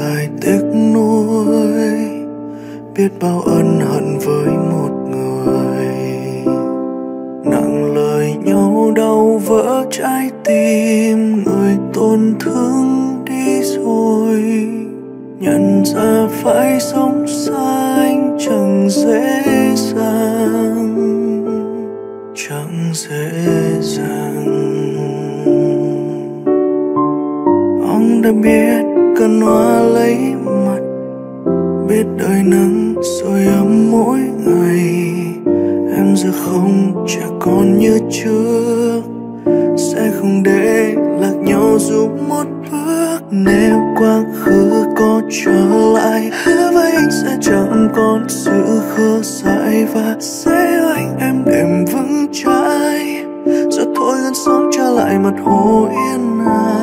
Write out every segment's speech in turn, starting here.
dài tiếc nuối, biết bao ân hận với một người. Nặng lời nhau đau vỡ trái tim, người tổn thương đi rồi. Nhận ra phải sống xa anh chẳng dễ dàng, chẳng dễ dàng. Ông đã biết cần hoa lấy mặt, biết đời nắng sưởi ấm mỗi ngày. Em giờ không trẻ con như trước, sẽ không để lạc nhau dù một bước. Nếu quá khứ có trở lại, hứa với anh sẽ chẳng còn sự khờ dại, và sẽ yêu anh em đêm vững trái. Giờ thôi gần sóng trả lại mặt hồ yên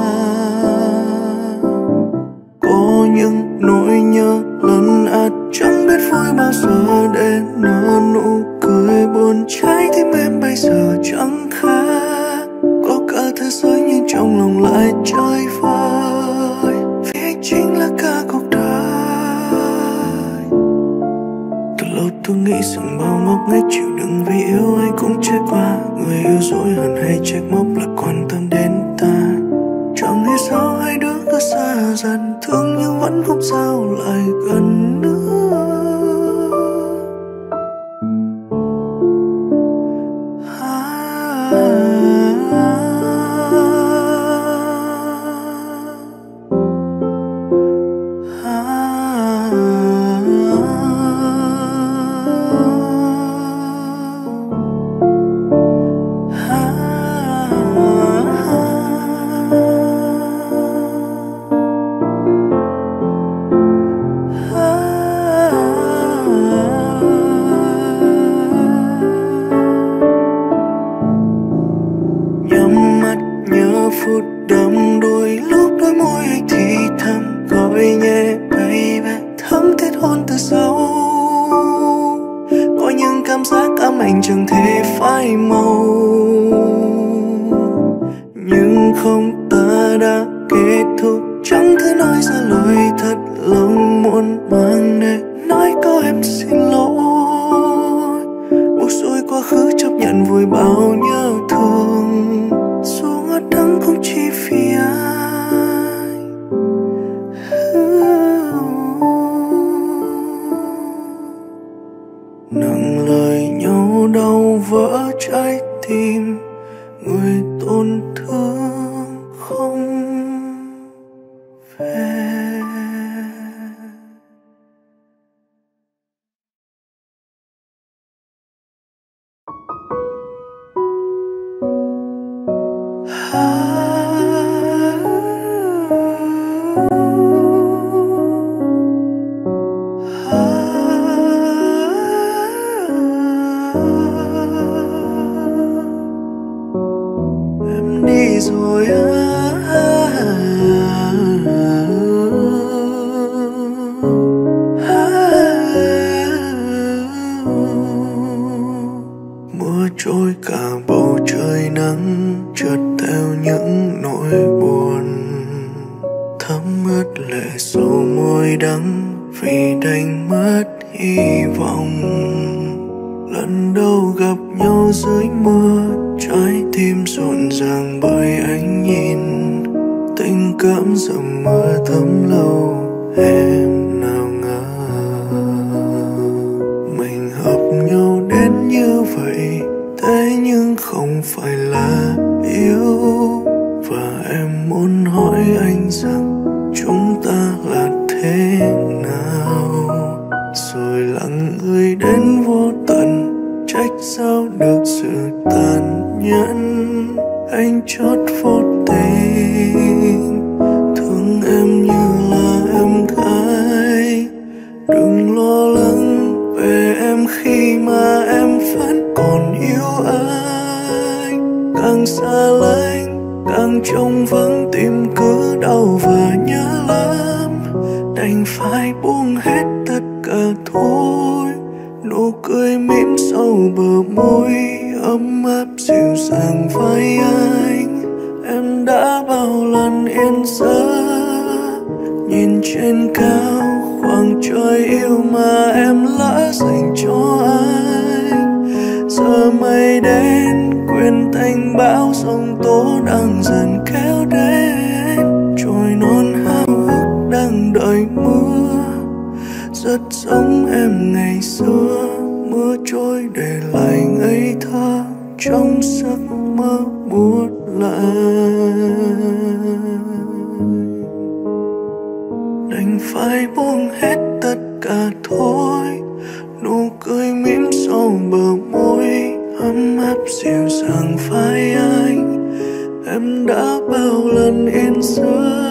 ả. Có những nỗi nhớ lần át chẳng biết vui bao giờ để nở nụ cười buồn. Trái tim em bây giờ chẳng khác, có cả thế giới nhưng trong lòng lại chơi vơi, vì anh chính là cả cuộc đời. Từ lâu tôi nghĩ rằng bao ngốc nghếch chịu đựng vì yêu anh cũng trải qua. Người yêu dối hận hay trách móc là quan tâm đến ta. Chẳng hiểu sao hai đứa cứ xa dần, thương nhưng vẫn không sao lại gần nữa. Phút đắm đuối, lúc đôi môi anh thì thầm gọi nhẹ baby, thấm thiết hôn từ sâu. Có những cảm giác ám ảnh chẳng thể phai màu, nhưng không, ta đã kết thúc. Chẳng thể nói ra lời thật lòng muộn màng để nói câu em xin lỗi. Buộc xuôi quá khứ chấp nhận vùi bao nhớ thương, dù ngọt đắng không chỉ vì anh. Nặng lời nhau đau vỡ trái tim, người tổn thương không về. Em đi rồi mưa trôi cả bầu trời nắng, trượt theo những nỗi buồn, thấm ướt lệ sầu môi đắng vì đành mất hy vọng. Lần đầu gặp nhau dưới mưa, trái tim rộn ràng bởi ánh nhìn. Tình cảm dầm mưa thấm lâu, em nào ngờ mình hợp nhau đến như vậy. Thế nhưng không phải là yêu, và em muốn hỏi anh rằng chúng ta là thế nào. Rồi lặng người đến vô tận, trách sao được sự tàn nhẫn. Anh chót vô tình thương em như là em gái. Đừng lo lắng về em khi mà em vẫn còn yêu anh. Càng xa lánh càng trông vắng, tim cứ đau và nhớ lắm. Đành phải buông hết tất cả thôi. Nụ cười mỉm sau bờ môi, ấm áp dịu dàng vai anh. Em đã bao lần yên giấc nhìn trên cao khoảng trời yêu mà em lỡ dành cho anh. Giờ mây đen quyện thành bão, giông tố đang dần kéo đến. Chồi non háo hức đang đợi mưa, rất giống em ngày xưa. Mưa trôi để lại ngây thơ trong giấc mơ buốt lạnh. Đành phải buông hết tất cả thôi, nụ cười mỉm sau bờ môi ấm áp dịu dàng vai anh. Em đã bao lần yên giấc.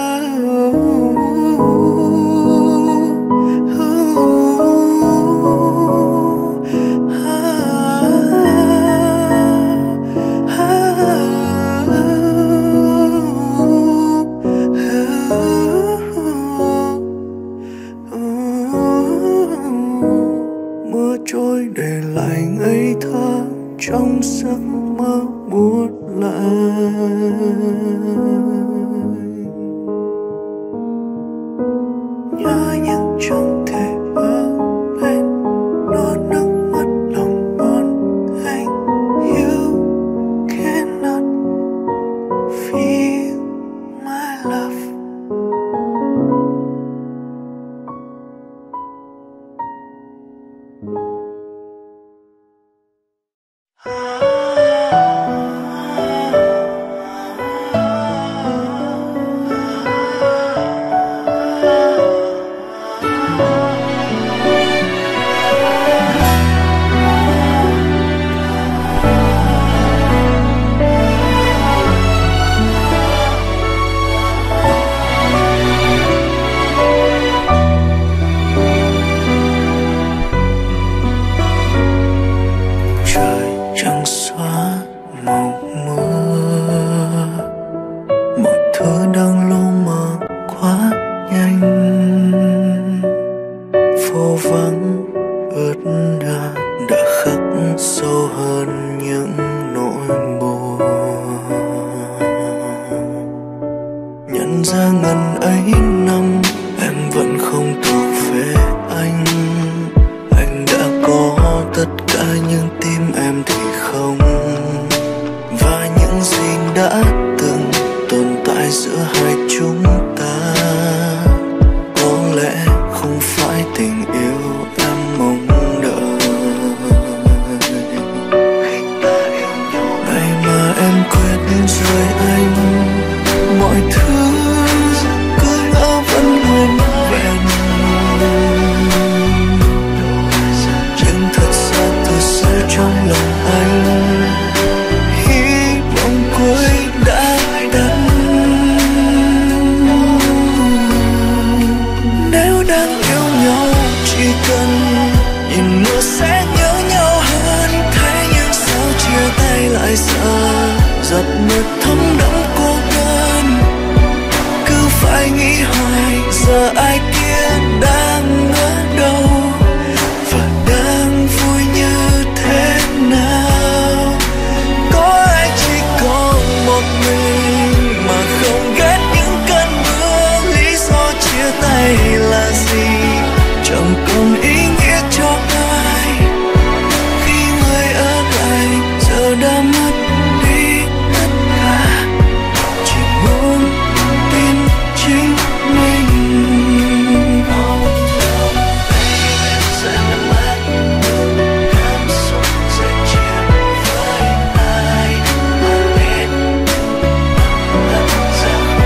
Mưa trôi để lại ngây thơ trong giấc mơ buốt lạnh. Nhớ nhưng chẳng thể ở bên, nuốt nước mắt lòng buồn anh. You cannot feel my love.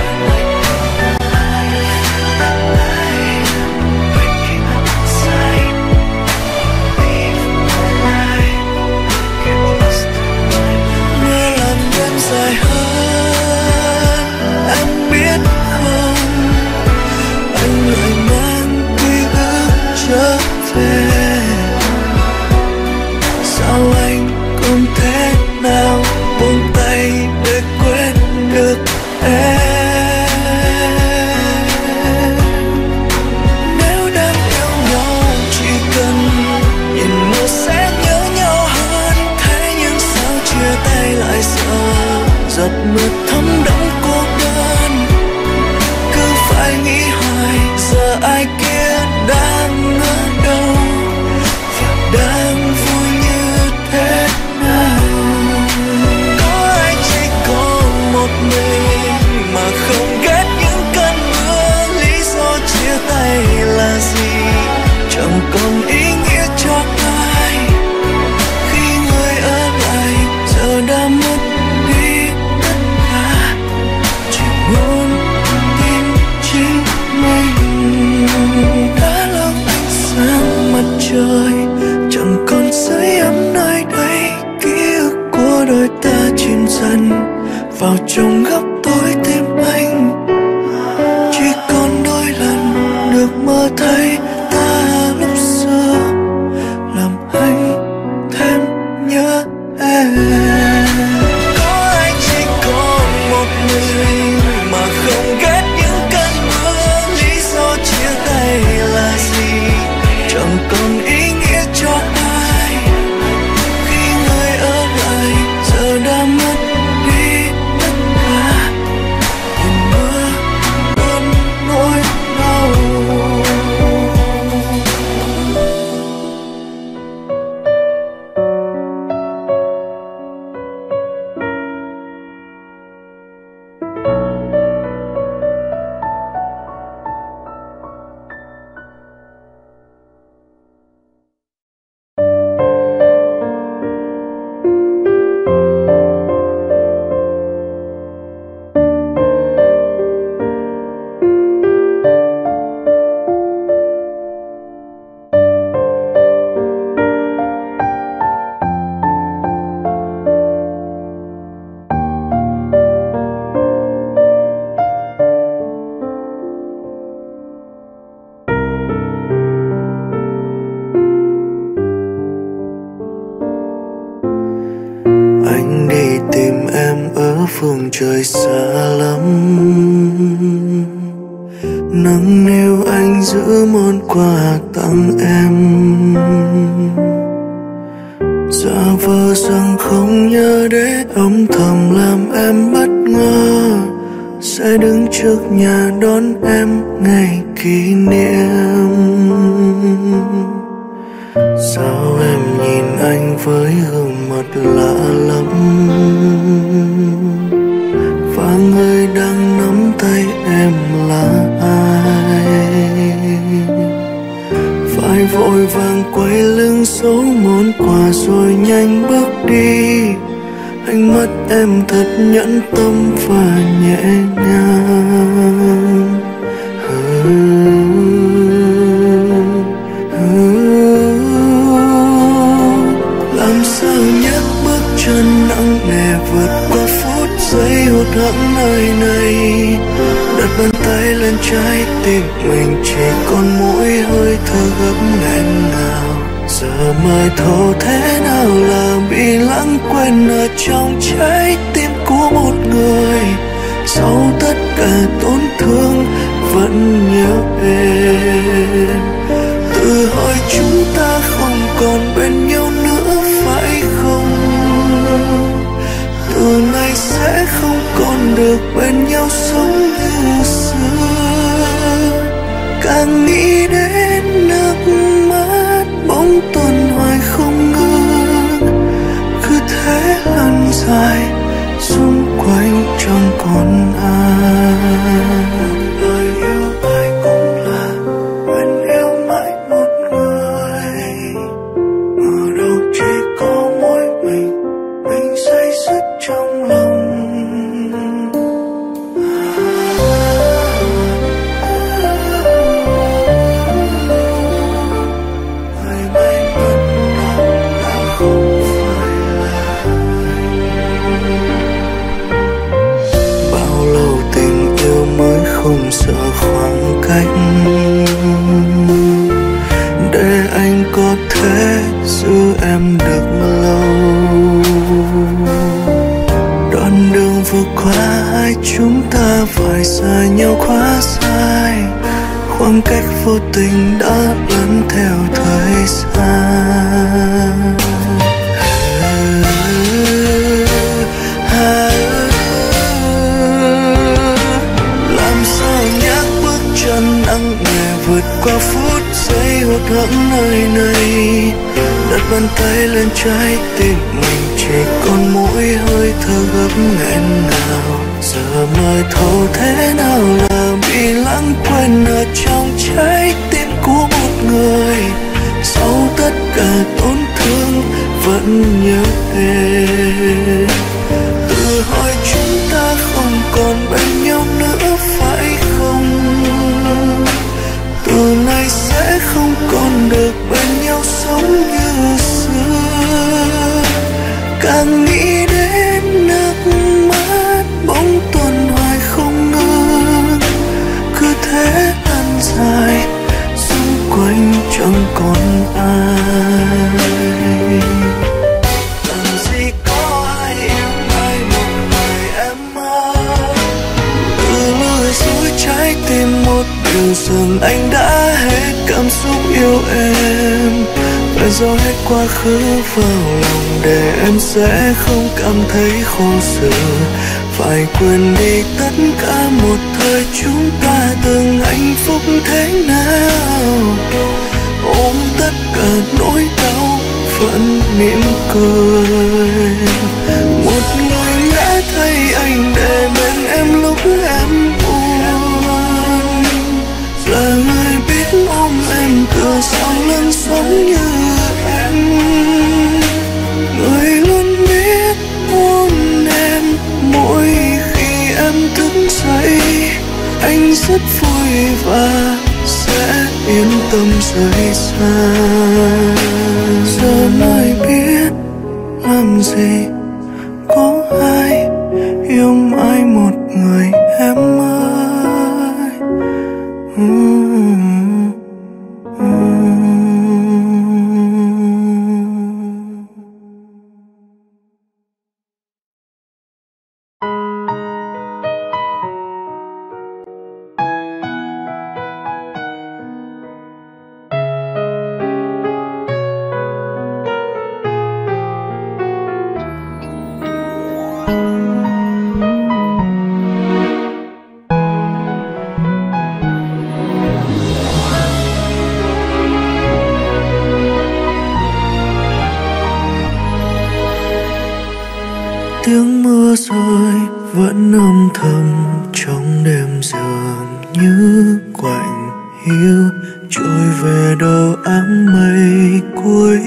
Side ai kia đang ở đâu và đang vui như thế nào. Có ai chỉ có một mình mà không ghét những cơn mưa, lý do chia tay là gì chẳng còn ý nghĩa cho ai, khi người ở lại giờ đã mất đi tất cả, chỉ muốn tin chính mình. Đã lâu ánh sáng mặt trời chẳng còn sưởi ấm nơi đây, ký ức của đôi ta chìm dần vào trong góc tối tim anh. Chỉ còn đôi lần được mơ thấy ta lúc xưa, làm anh thêm nhớ em. Có ai chỉ có một mình mà không ghét những cơn mưa, lý do chia tay là gì chẳng còn ý nghĩa cho ai, khi người ở lại giờ đã mất đi tất cả, nhìn mưa luôn nỗi đau. Anh đi tìm em ở phương trời xa lắm, nắng nêu anh giữ món quà tặng em, giả vờ rằng không nhớ để âm thầm làm em bất ngờ, sẽ đứng trước nhà đón em ngày kỷ niệm. Sao em nhìn anh với gương mặt lạ lắm, và người đang nắm tay em là ai? Phải vội vàng quay lưng giấu món quà rồi nhanh bước đi, ánh mắt em thật nhẫn tâm và nhẹ nhàng. Làm sao nhấc bước chân nặng nề vượt qua phút giây hụt hẫng nơi này, đặt bàn tay lên trái tim mình chỉ còn mỗi hơi thở gấp nghẹn ngào. Giờ mới thấu thế nào là bị lãng quên ở trong trái tim của một người, sau tất cả tổn thương vẫn nhớ em. Tự hỏi chúng ta không còn bên nhau nữa phải không, từ nay sẽ không còn được bên nhau sống như xưa. Càng nghĩ đến nước mắt bóng tuần hoài không ngừng, cứ thế lần dài xung quanh chẳng còn ai. Lời yêu ai cũng là nguyện yêu mãi một người, ở đâu chỉ có mỗi mình say sứt trong lòng. Người may mắn đã không phải là bao lâu tình yêu mới không sợ khoảng cách, để anh có thể giữ em được lâu. Đoạn đường vừa qua hai chúng ta phải xa nhau quá dài, khoảng cách vô tình đã lẫn theo thời gian. Làm sao nhắc bước chân nặng nề vượt qua phút giây hụt hẫng nơi này. Đặt bàn tay lên trái tim mình, chỉ còn mỗi hơi thở gấp nghẹn ngào. Giờ mới thấu thế nào là bị lãng quên ở trong trái tim của một người. Sau tất cả tổn thương vẫn nhớ em. Tự hỏi chúng ta không còn bên nhau nữa phải không? Từ nay sẽ không còn được bên nhau sống như xưa. Càng nghĩ đến nước mắt bóng tuần hoài không ngừng, cứ thế lăn dài xung quanh chẳng còn ai. Làm gì có ai yêu ai một người em ơi. Từ lối dối trái tim một điều rằng anh đã hết cảm xúc yêu em. Phải giấu hết quá khứ vào lòng để em sẽ không cảm thấy khổ sở. Phải quên đi tất cả một thời chúng ta từng hạnh phúc thế nào. Ôm tất cả nỗi đau vẫn mỉm cười. Một người đã thấy anh để bên em lúc em buồn. Là người biết ôm em từ sau lưng sống như em. Người luôn biết ôm em mỗi khi em thức dậy. Anh rất vui và sẽ yên tâm rời xa. Giờ mới biết làm gì có ai yêu mãi một người em ơi. Tiếng mưa rơi vẫn âm thầm trong đêm, dường như quạnh hiu trôi về đâu áng mây cuối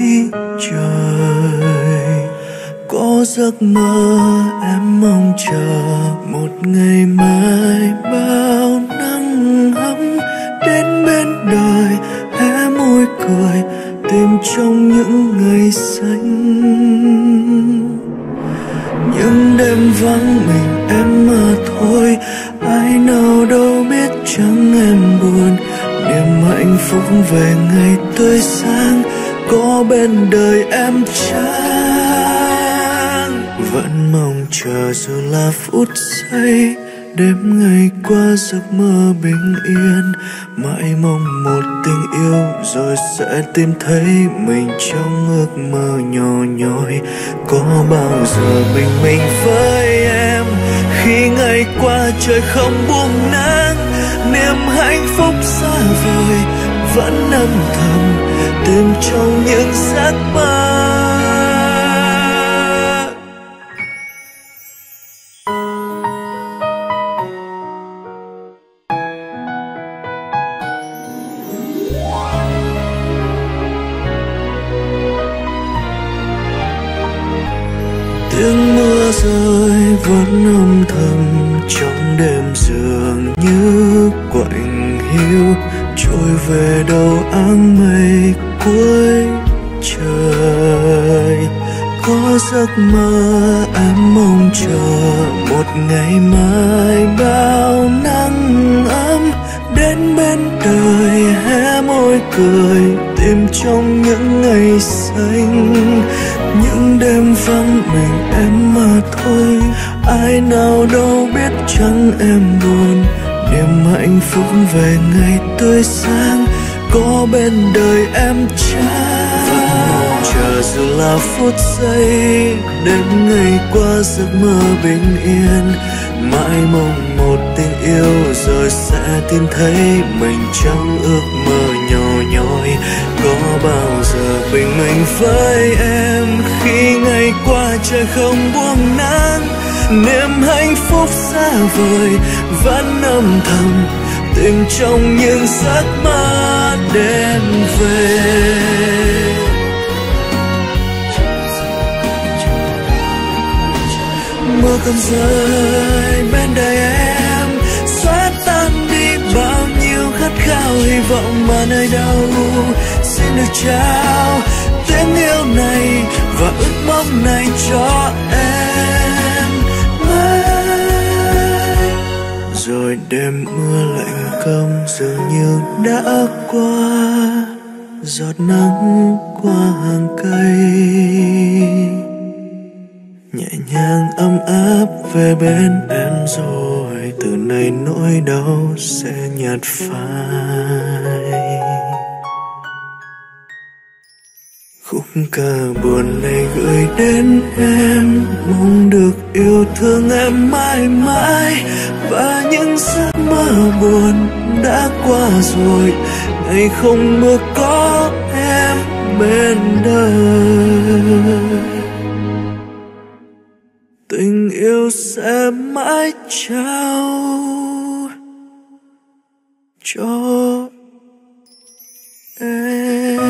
trời. Có giấc mơ em mong chờ một ngày mai bao nắng ấm đến bên đời, hé môi cười tìm trong những ngày xanh. Những đêm vắng mình em mà thôi, ai nào đâu biết chẳng em buồn. Niềm hạnh phúc về ngày tươi sáng có bên đời em chăng. Vẫn mong chờ dù là phút giây, đêm ngày qua giấc mơ bình yên. Mãi mong một tình yêu rồi sẽ tìm thấy mình trong ước mơ nhỏ nhoi. Có bao giờ mình với em khi ngày qua trời không buông nắng. Niềm hạnh phúc xa vời vẫn âm thầm tìm trong những giấc mơ. Tiếng mưa rơi vẫn âm thầm trong đêm, dường như quạnh hiu trôi về đâu áng mây cuối trời. Có giấc mơ em mong chờ một ngày mai bao nắng ấm đến bên đời, hé môi cười tìm trong những ngày xanh. Những đêm vắng mình em mà thôi, ai nào đâu biết chẳng em buồn. Niềm hạnh phúc về ngày tươi sáng có bên đời em chăng. Chờ dù là phút giây, đêm ngày qua giấc mơ bình yên. Mãi mong một tình yêu rồi sẽ tìm thấy mình trong ước mơ nhỏ nhoi. Có bao giờ bình minh với em khi ngày qua trời không buông nắng, niềm hạnh phúc xa vời vẫn âm thầm tìm trong những giấc mơ đêm về. Mưa còn rơi bên đời em, xóa tan đi bao nhiêu khát khao hy vọng mà nơi đâu xin được trao tiếng yêu này và ước mong này cho em. Rồi đêm mưa lạnh câm dường như đã qua, giọt nắng qua hàng cây nhẹ nhàng ấm áp về bên em rồi. Từ nay nỗi đau sẽ nhạt phai. Khúc ca buồn này gửi đến em, mong được yêu thương em mãi mãi. Và những giấc mơ buồn đã qua rồi, ngày không mơ có em bên đời. Tình yêu sẽ mãi trao cho em.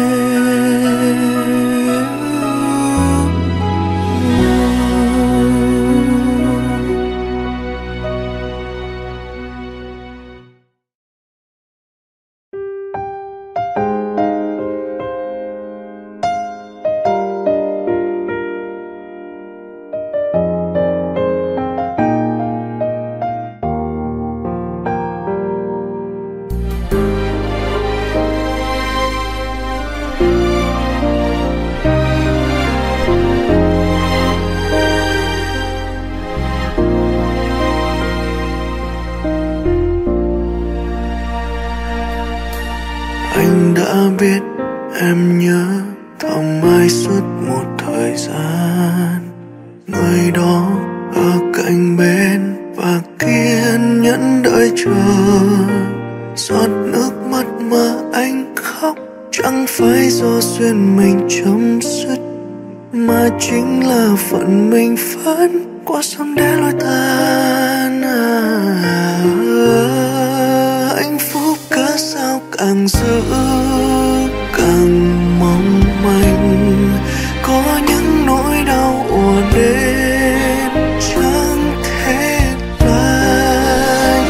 Anh đã biết em nhớ thầm ai suốt một thời gian. Người đó ở cạnh bên và kiên nhẫn đợi chờ. Giọt nước mắt mà anh khóc chẳng phải do duyên mình chấm dứt, mà chính là phận mình vẫn qua sông để lối tan. Hạnh phúc cớ sao càng giữ càng mong manh, có những nỗi đau ùa đến chẳng thể lành.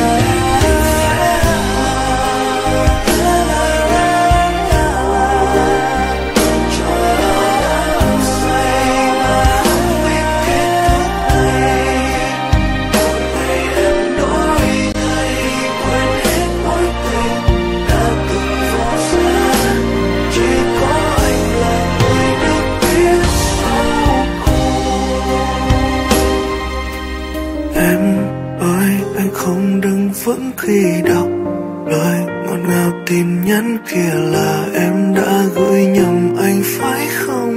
Không đứng vững khi đọc lời ngọt ngào tin nhắn kia là em đã gửi nhầm anh phải không?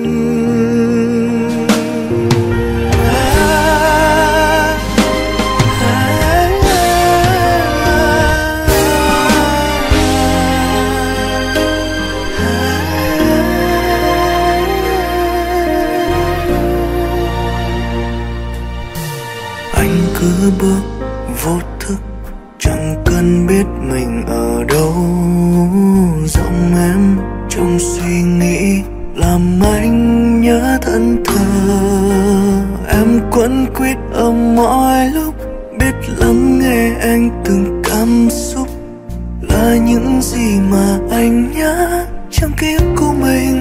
Anh cứ bước vô thức chẳng cần biết mình ở đâu. Giọng em trong suy nghĩ làm anh nhớ thân thờ. Em quấn quýt ở mọi lúc, biết lắng nghe anh từng cảm xúc. Là những gì mà anh nhớ trong ký ức của mình.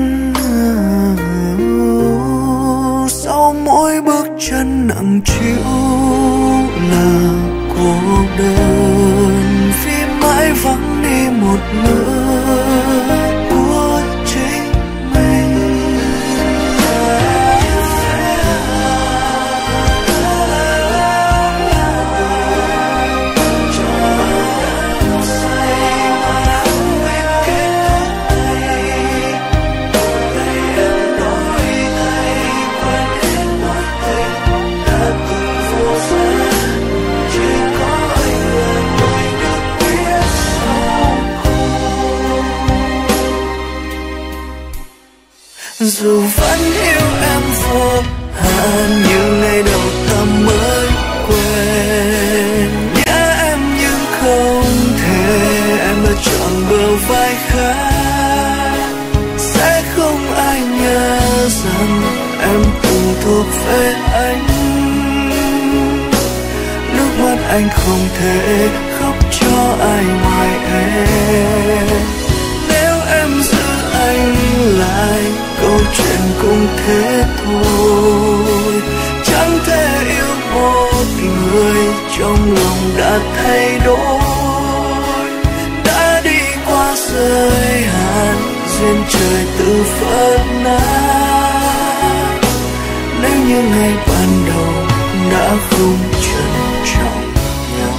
Sau mỗi bước chân nặng trĩu là cô đơn, vì mãi vắng đi một nửa của chính mình. Dù vẫn yêu em vô hạn như ngày đầu ta mới quen. Nhớ em nhưng không thể, em đã chọn bờ vai khác. Sẽ không ai nhớ rằng em từng thuộc về anh. Nước mắt anh không thể khóc cho ai ngoài em. Nếu em giữ anh lại, câu chuyện cũng thế thôi. Chẳng thể yêu một người trong lòng đã thay đổi. Đã đi qua giới hạn, duyên trời tự phân nát. Nếu như ngày ban đầu đã không trân trọng nhau.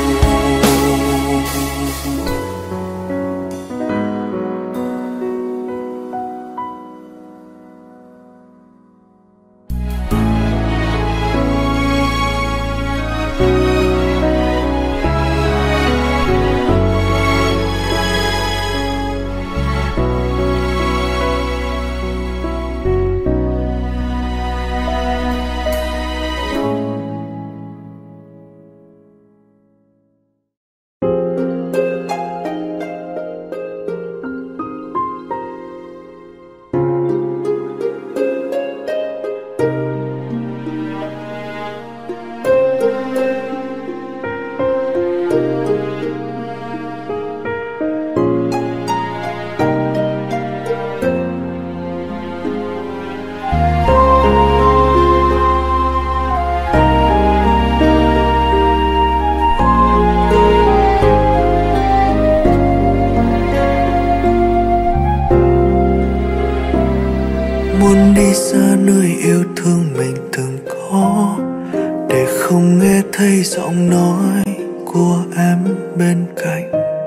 Muốn đi xa nơi yêu thương mình từng có, để không nghe thấy giọng nói của em bên cạnh.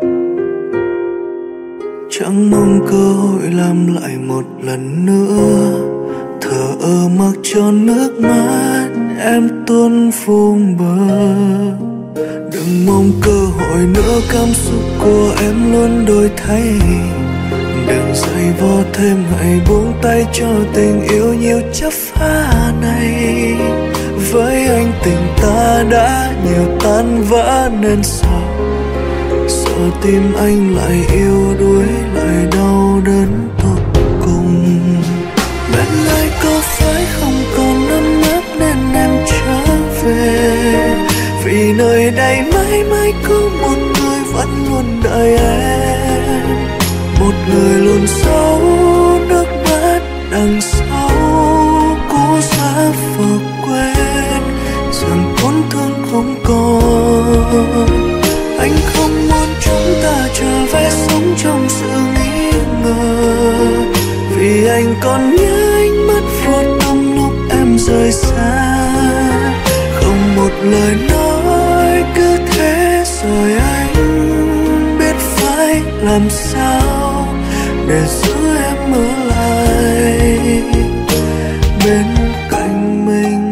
Chẳng mong cơ hội làm lại một lần nữa, thờ ơ mặc cho nước mắt em tuôn vùng bờ. Đừng mong cơ hội nữa, cảm xúc của em luôn đổi thay. Đừng dày vò thêm, hãy buông tay cho tình yêu nhiều chấp phá này. Với anh tình ta đã nhiều tan vỡ nên sợ tim anh lại yêu đuối, lại đau đớn tột cùng. Bên ai có phải không còn ấm áp nên em trở về. Vì nơi đây mãi mãi có một người vẫn luôn đợi em. Một người luôn giấu nước mắt đằng sau cố xa vờ quên rằng tổn thương không còn. Anh không muốn chúng ta trở về sống trong sự nghi ngờ. Vì anh còn nhớ ánh mắt vô tâm lúc em rời xa. Không một lời nói cứ thế rồi anh biết phải làm sao để giữ em ở lại bên cạnh mình.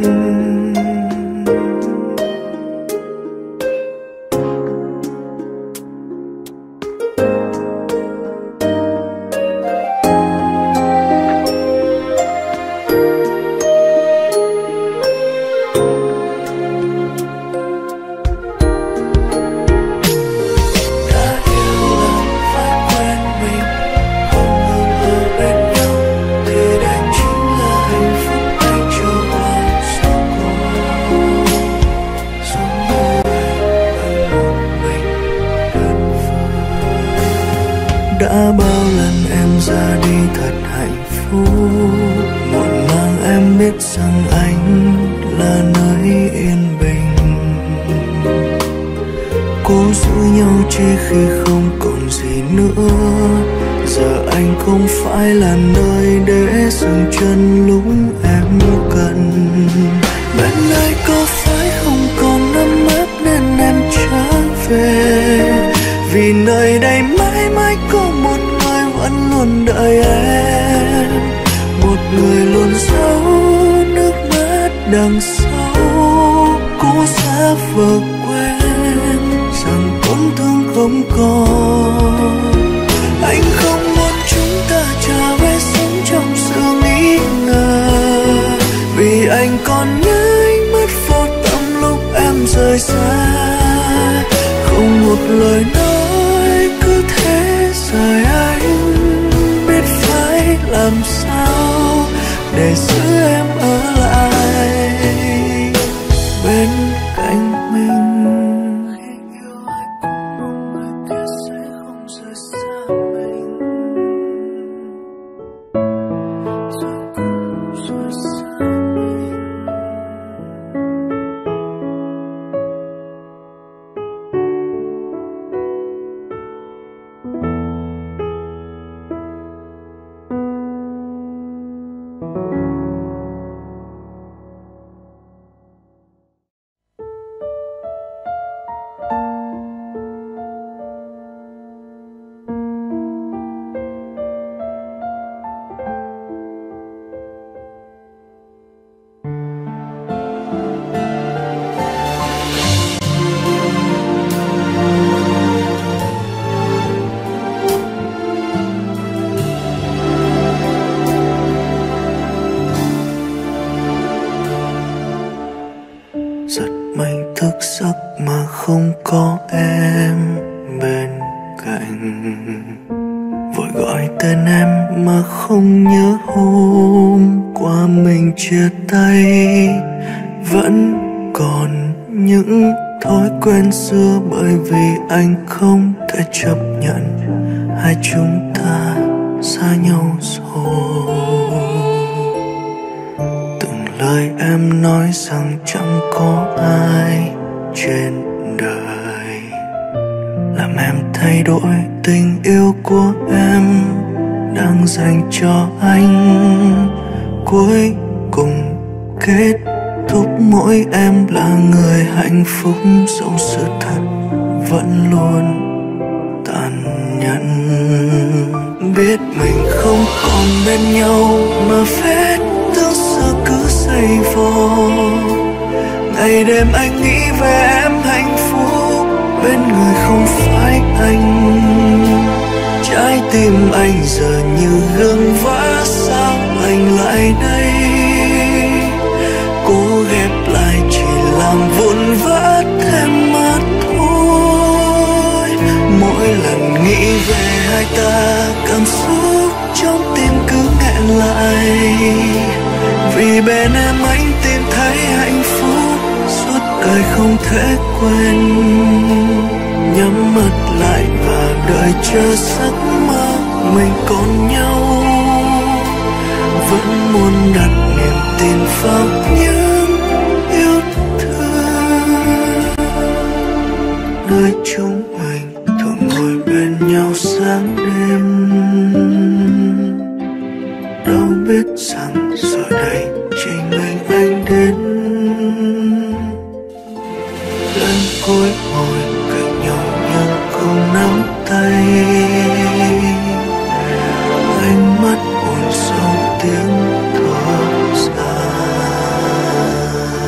Đã bao lần em ra đi thật hạnh phúc, muộn màng em biết rằng anh là nơi yên bình. Cố giữ nhau chỉ khi không còn gì nữa. Giờ anh không phải là nơi để dừng chân lúc em cần. Bên ai có phải không còn ấm áp nên em trở về. Vì nơi đây mãi mãi có một người vẫn luôn đợi em. Một người luôn giấu nước mắt đằng sau cố xa vờ quên rằng tổn thương không còn. Anh không muốn chúng ta trở về sống trong rời xa, không một lời nói, cứ thế rời anh. Biết phải làm sao để giữ em ở lại bên cạnh mình. Yêu ai cũng mong người kia sẽ không rời xa mình, rồi cũng rời xa mình. Giật mình thức giấc mà không có em bên cạnh, vội gọi tên em mà không nhớ hôm qua mình chia tay. Vẫn còn những thói quen xưa, bởi vì anh không thể chấp nhận hai chúng ta xa nhau rồi. Từng lời em nói rằng chẳng có ai trên đời làm em thay đổi tình yêu của em đang dành cho anh. Cuối cùng kết thúc mỗi em là người hạnh phúc, dẫu sự thật vẫn luôn tàn nhẫn. Biết mình không còn bên nhau mà vết thương xưa cứ dày vò. Ngày đêm anh nghĩ về em hạnh phúc bên người không phải anh. Trái tim anh giờ như gương vỡ sao lành lại đây. Cố ghép lại chỉ làm vụn vỡ thêm mà thôi. Mỗi lần nghĩ về hai ta, cảm xúc trong tim cứ nghẹn lại. Vì bên em anh tìm thấy hạnh phúc, suốt đời không thể quên. Nhắm mắt lại và đợi chờ giấc mơ mình còn nhau. Vẫn muốn đặt niềm tin vào những yêu thương, nơi chúng mình thường ngồi bên nhau sáng đêm. Đâu biết rằng giờ đây chỉ mình anh đến. Lần cuối ngồi cạnh nhau nhưng không nắm tay. Ánh mắt buồn sâu tiếng thở dài.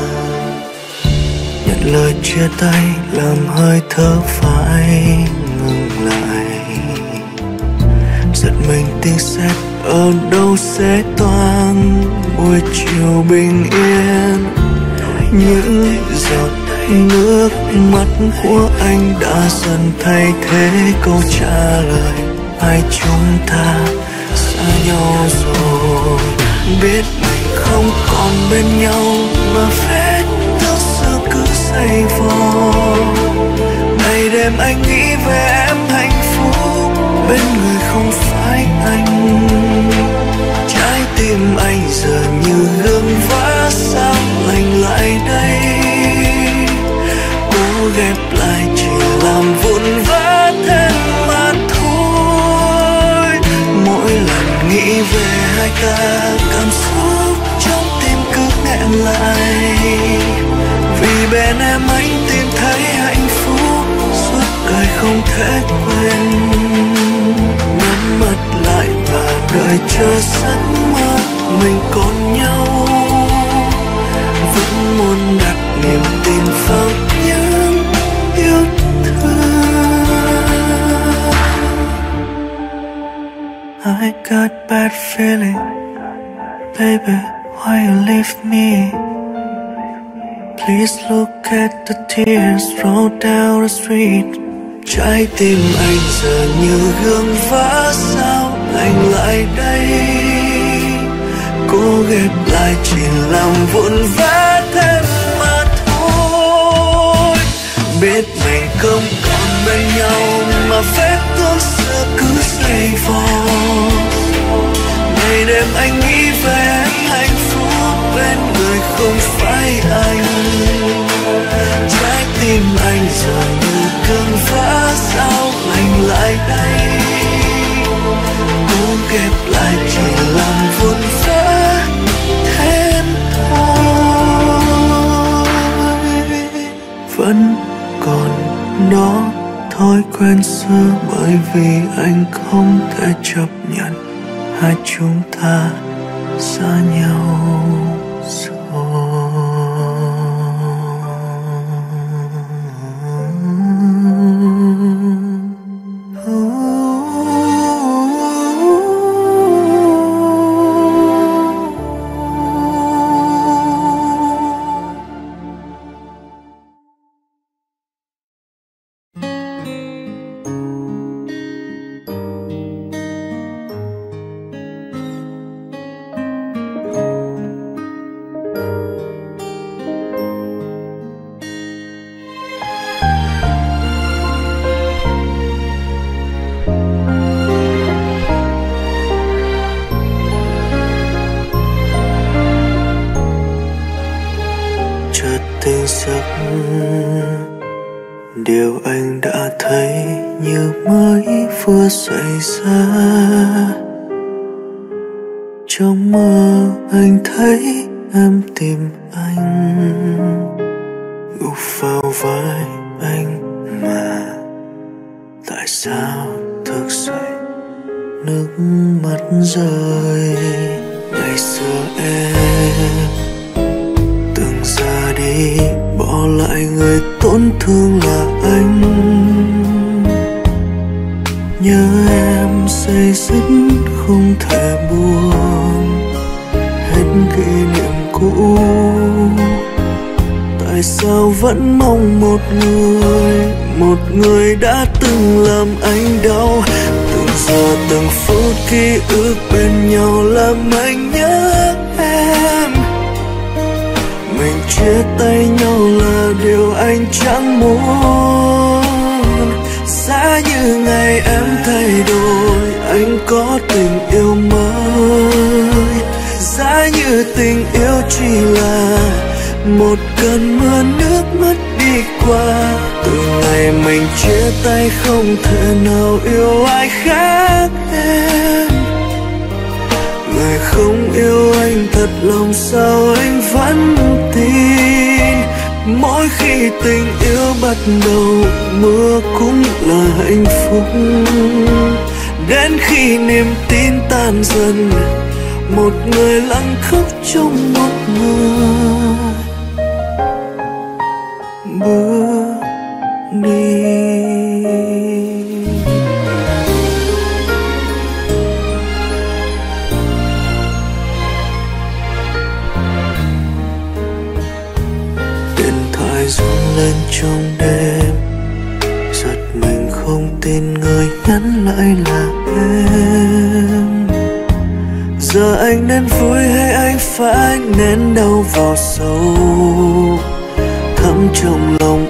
Nhận lời chia tay làm hơi thở phải ngừng lại. Giật mình tiếng sét ở đâu sẽ toang buổi chiều bình yên. Những giọt nước mắt của anh đã dần thay thế câu trả lời. Hai chúng ta xa nhau rồi. Biết mình không còn bên nhau mà vết thương xưa cứ dày vò. Ngày đêm anh nghĩ về em hạnh phúc bên người không phải anh. Trái tim anh giờ như gương vỡ sao lành lại đây. Cố ghép lại chỉ làm vụn vỡ thêm mà thôi. Mỗi lần nghĩ về hai ta, cảm xúc trong tim cứ nghẹn lại. Vì bên em anh tìm thấy hạnh phúc, suốt đời không thể quên. Nhắm mắt lại và đợi chờ giấc mơ mình còn nhau. Vẫn muốn đặt niềm tin vào những yêu thương. I got bad feeling, baby, why you leave me? Please look at the tears roll down the street. Trái tim anh giờ như gương vỡ, sao anh lại đây? Cố ghép lại chỉ làm vụn vỡ thêm mà thôi. Biết mình không còn bên nhau mà vết thương xưa cứ dày vò. Ngày đêm anh nghĩ về em hạnh phúc bên người không phải anh. Trái tim anh giờ như cơn vỡ, sao anh lại đây? Cố ghép lại chỉ làm vụn vỡ thêm thôi. Vẫn còn đó thói quen xưa, bởi vì anh không thể chấp nhận hai chúng ta xa nhau rồi. Tỉnh giấc, điều anh đã thấy như mới vừa xảy ra. Trong mơ anh thấy em tìm anh, gục vào vai anh mà tại sao thức dậy nước mắt rơi. Ngày xưa em từng ra đi, bỏ lại người tổn thương là anh. Nhớ em say dứt không thể buông hết kỷ niệm cũ. Tại sao vẫn mong một người đã từng làm anh đau. Từng giờ từng phút ký ức bên nhau làm anh nhớ em. Mình chia tay nhau là điều anh chẳng muốn. Giá như ngày em thay đổi, anh có tình yêu mới. Giá như tình yêu chỉ là một cơn mưa nước mắt đi qua. Từ ngày mình chia tay không thể nào yêu ai khác em. Người không yêu anh thật lòng sao anh vẫn tin. Mỗi khi tình yêu bắt đầu, mưa cũng là hạnh phúc. Đến khi niềm tin tan dần, một người lặng khóc trong một người bước đi. Rung lên trong đêm, giật mình không tin người nhắn lại là em. Giờ anh nên vui hay anh phải nén đau vào sâu thẳm trong lòng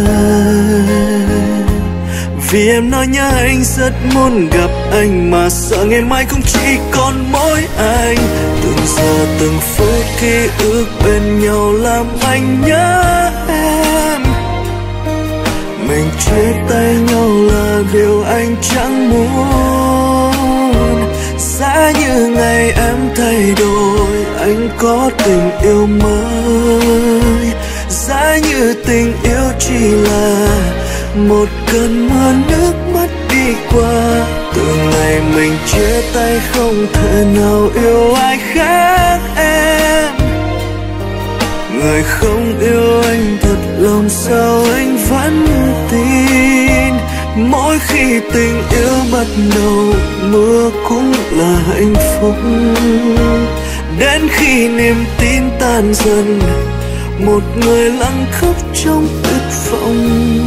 anh. Vì em nói nhớ anh rất muốn gặp anh, mà sợ ngày mai cũng chỉ còn mỗi anh. Từng giờ từng phút ký ức bên nhau làm anh nhớ em. Mình chia tay nhau là điều anh chẳng muốn. Giá như ngày em thay đổi, anh có tình yêu mới. Giá như tình yêu chỉ là một cơn mưa nước mắt đi qua. Từ ngày mình chia tay không thể nào yêu ai khác em. Người không yêu anh thật lòng sao anh vẫn tin. Mỗi khi tình yêu bắt đầu, mưa cũng là hạnh phúc. Đến khi niềm tin tan dần, một người lặng khóc trong tuyệt vọng.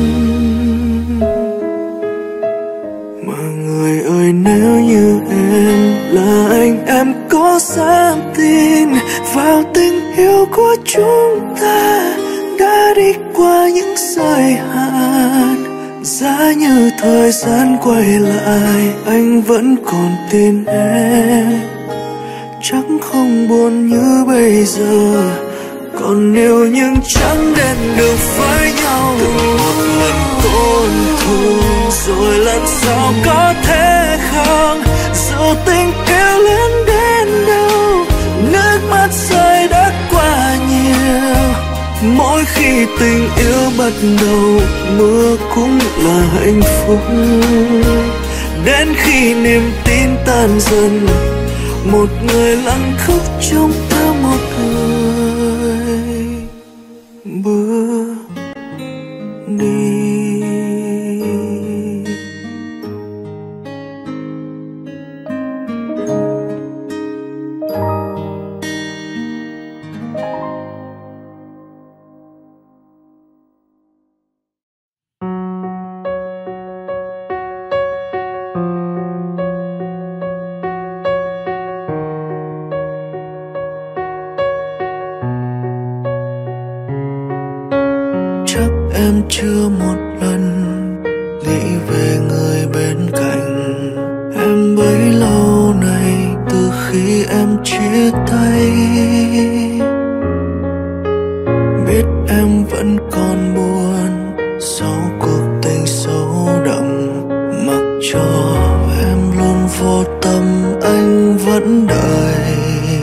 Mà người ơi, nếu như em là anh, em có dám tin vào tình yêu của chúng ta đã đi qua những giới hạn? Giá như thời gian quay lại, anh vẫn còn tin em, chắc không buồn như bây giờ. Còn yêu nhưng chẳng đến được với nhau. Từng một lần tổn thương rồi lần sau có thể không? Dù tình yêu lớn đến đâu, nước mắt rơi đã quá nhiều. Mỗi khi tình yêu bắt đầu, mưa cũng là hạnh phúc. Đến khi niềm tin tan dần, một người lặng khóc trong ta một người bước đi. Chắc em chưa một lần nghĩ về người bên cạnh em bấy lâu nay, từ khi em chia tay. Biết em vẫn còn buồn sau cuộc tình sâu đậm, mặc cho em luôn vô tâm, anh vẫn đợi.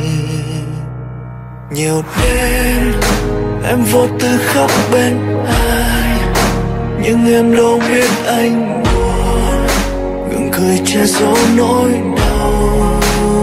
Nhiều đêm em vô tư khóc bên ai, nhưng em đâu biết anh buồn, gượng cười che giấu nỗi đau.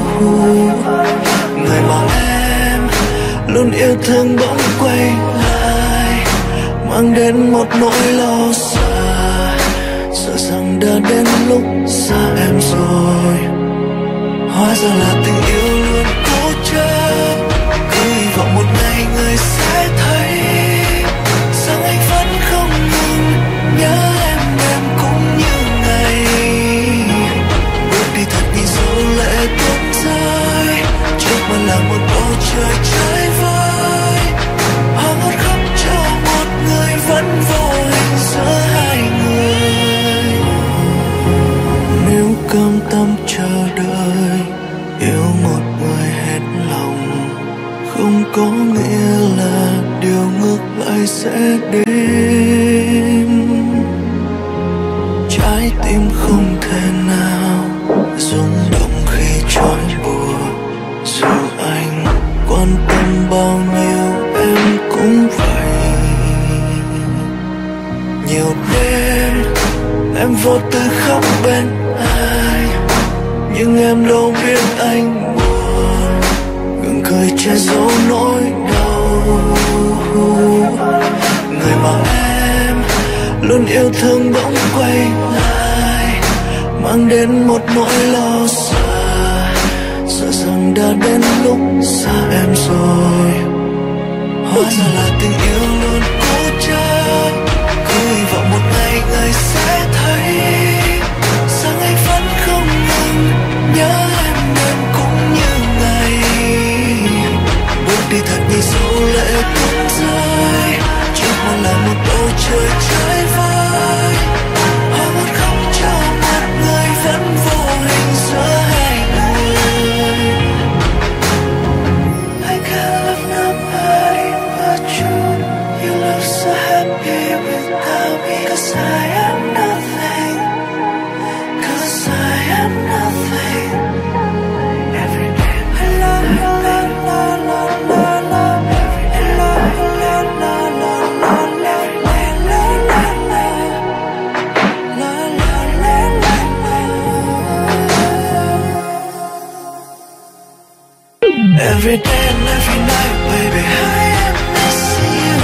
Người mà em luôn yêu thương bỗng quay lại, mang đến một nỗi lo sợ, sợ rằng đã đến lúc xa em rồi. Hóa ra là tình yêu luôn cố chấp, cứ hy vọng một ngày người sẽ thấy rằng anh vẫn không ngừng nhớ em cũng như ngày. Bước đi thật nhìn dấu lệ tuôn rơi, trước mặt là một bầu trời trái vơi. Hoa ngọt khóc cho một người vẫn vô hình giữa hai người. Nếu cam tâm chờ đợi, yêu một người hết lòng, không có nghĩa là điều ngược lại sẽ đến. Trái tim không thể nào rung động khi trói buộc, dù anh quan tâm bao nhiêu em cũng vậy. Nhiều đêm em vô tư khóc bên ai, nhưng em đâu biết anh buồn, gượng cười che giấu nỗi đau. Người mà em luôn yêu thương bỗng quay lại, mang đến một nỗi lo sợ, sợ rằng đã đến lúc xa em rồi. Hóa ra là tình yêu luôn cố chấp, cứ hy vọng một ngày người sẽ thấy rằng anh vẫn không ngừng nhớ em cũng như ngày. Bước đi thật nhìn dấu lệ tuôn rơi, trước mặt là một bầu trời trái vơi. Hoa ngọt khóc cho một người vẫn vô hình giữa hai người. I can't love nobody but you. You look so happy without me, 'cause I am nothing, 'cause I am nothing. Every day I love you, love, love, love, love, love. Every day love you, love, love, love, love, love. Every day love, love, love, love, love, love, love. Every day and every night, baby, I am missing you.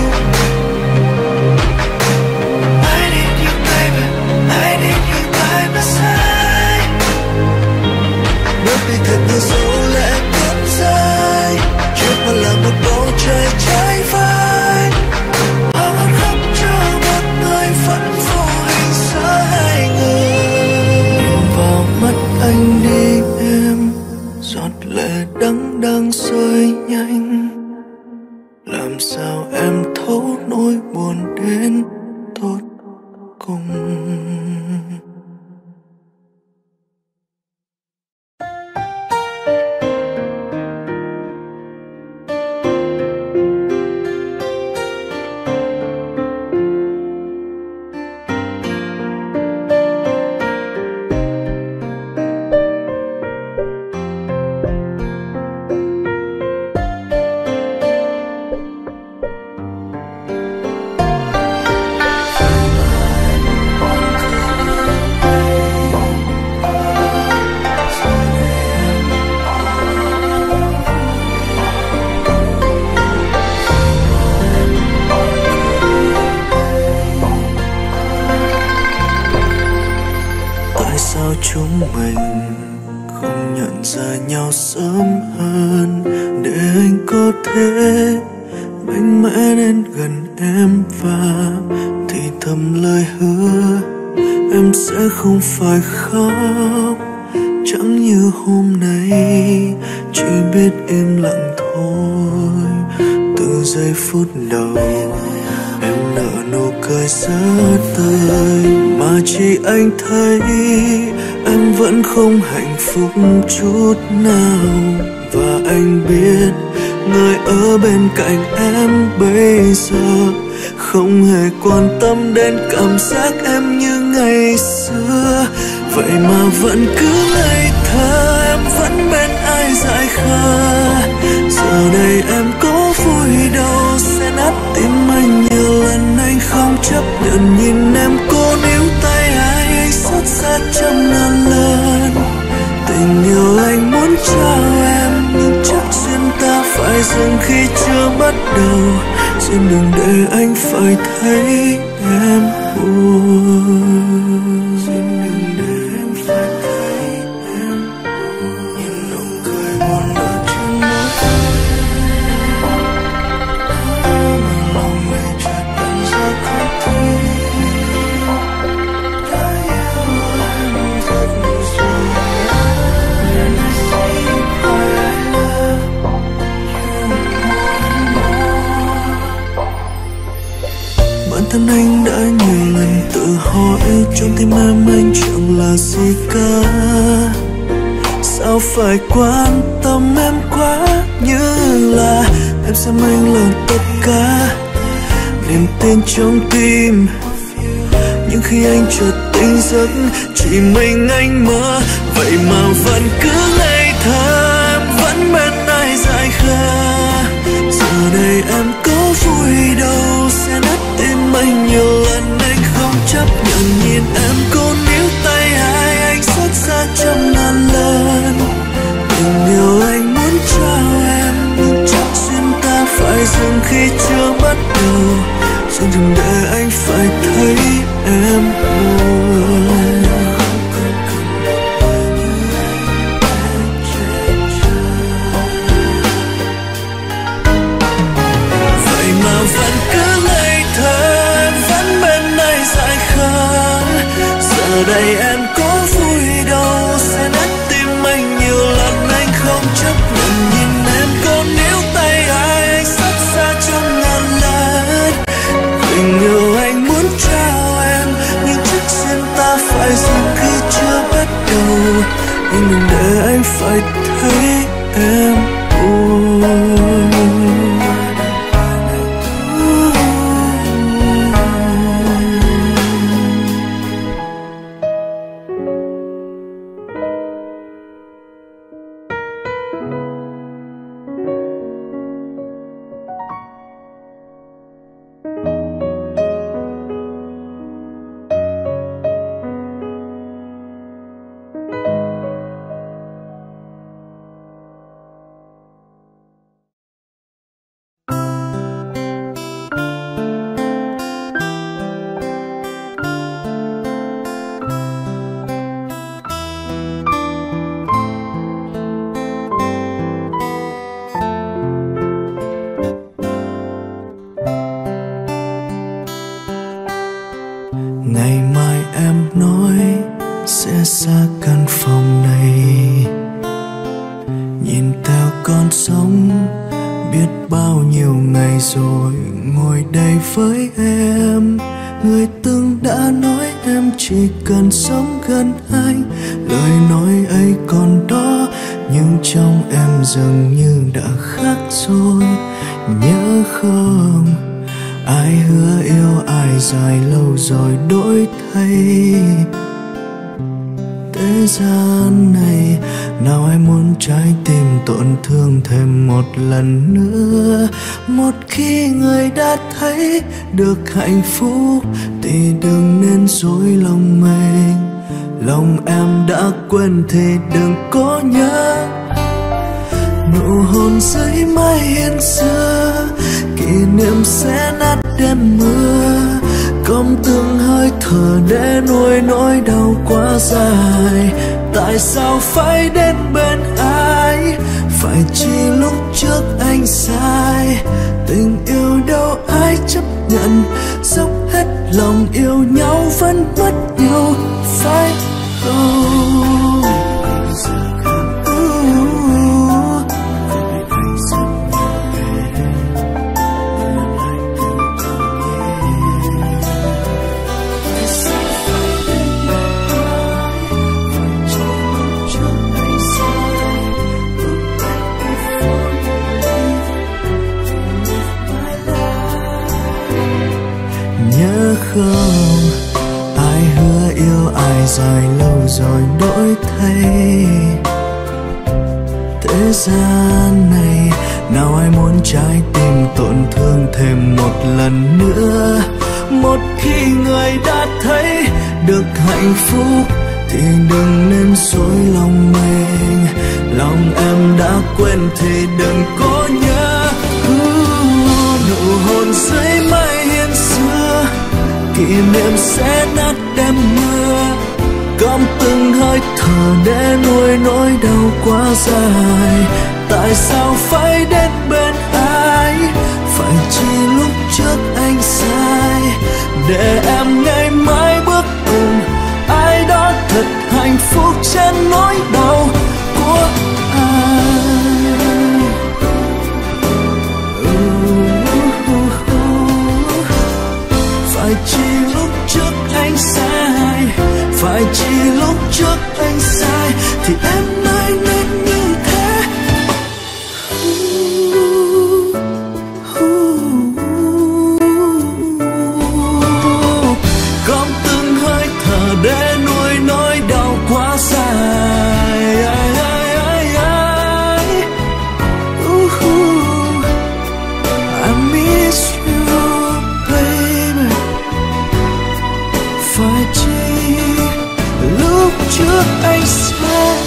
I need you, baby, I need you by my side. Bước đi thật như dấu lệ tuôn rơi, trước mặt là một bầu trời trái vơi. sao chúng mình không nhận ra nhau sớm hơn, để anh có thể mạnh mẽ đến gần em và thì thầm lời hứa em sẽ không phải khóc. Chẳng như hôm nay chỉ biết im lặng thôi. Từ giây phút đầu em nở nụ cười rất tươi, mà chỉ anh thấy em vẫn không hạnh phúc chút nào. Và anh biết người ở bên cạnh em bây giờ không hề quan tâm đến cảm giác em như ngày xưa. Vậy mà vẫn cứ ngây thơ, em vẫn bên ai dại khờ. Giờ đây em có vui đâu sẽ nát tim anh nhiều lần. Anh không chấp nhận nhìn em cố níu tay ai, anh xót xa trăm ngàn lần. Tình yêu anh muốn trao em, nhưng chắc duyên ta phải dừng khi chưa bắt đầu. Xin đừng để anh phải thấy em buồn. Xin đừng để em phải thấy em buồn. Nhìn nụ cười buồn ở trên môi em, mà lòng này chợt nhận ra không thể đã yêu em thật rồi. And I see why I love you more. Bản thân anh đã nhiều lần tự hỏi, trong tim em anh chẳng là gì cả. Sao phải quan tâm em quá, như là em xem anh là tất cả niềm tin trong tim. Nhưng khi anh chợt tỉnh giấc chỉ mình anh mơ. Vậy mà vẫn cứ ngây thơ, em vẫn bên ai dại khờ. Giờ đây em có vui đâu sẽ nát tim anh nhiều lần. Anh không chấp nhận nhìn em cố níu tay ai, anh xót xa trăm ngàn lần. Tình yêu anh muốn trao em, nhưng chắc duyên ta phải dừng khi chưa bắt đầu. Xin đừng để anh phải thấy em buồn. Vậy mà vẫn cứ ngây thơ, em vẫn bên ai dại khờ. Giờ đây em có vui đâu sẽ nát tim anh nhiều lần. Anh không chấp nhận nhìn em có níu tay ai, anh xót xa trăm ngàn lần. Tình yêu anh muốn trao em, nhưng chắc duyên ta phải dừng khi chưa bắt đầu. Nhưng đừng để anh phải thấy em buồn. Ngày mai em nói sẽ xa căn phòng này, nhìn theo con sông biết bao nhiêu ngày rồi ngồi đây với em. Người từng đã nói em chỉ cần sống gần anh, lời nói ấy còn đó nhưng trong em dường như đã khác rồi. Nhớ không, ai hứa yêu ai dài lâu rồi đổi thay. Thế gian này nào ai muốn trái tim tổn thương thêm một lần nữa. Một khi người đã thấy được hạnh phúc thì đừng nên dối lòng mình. Lòng em đã quên thì đừng có nhớ. Nụ hôn dưới mái hiên xưa, kỷ niệm sẽ nát đêm mưa. Câm từng hơi thở để nuôi nỗi đau quá dài. Tại sao phải đến bên ai? Phải chỉ lúc trước anh sai. Tình yêu đâu ai chấp nhận, dốc hết lòng yêu nhau vẫn mất nhau, phải không? Nhớ không, ai hứa yêu ai dài lâu rồi đổi thay. Thế gian này nào ai muốn trái tim tổn thương thêm một lần nữa. Một khi người đã thấy được hạnh phúc thì đừng nên dối lòng mình. Lòng em đã quên thì đừng có nhớ. Nụ hôn dưới mây hiên xưa, kỷ niệm sẽ nát đêm mưa. Câm từng hơi thở để nuôi nỗi đau quá dài. Tại sao phải đến bên ai? Phải chỉ lúc trước anh sai. Để em ngày mai bước cùng ai đó thật hạnh phúc trên nỗi đau của ai. Phải chỉ lúc trước anh sai. Phải chỉ lúc trước anh sai thì em nay nên như thế. Gom từng hơi thở để nuôi nỗi đau quá dài. I miss you, baby. Phải chỉ lúc trước anh sai.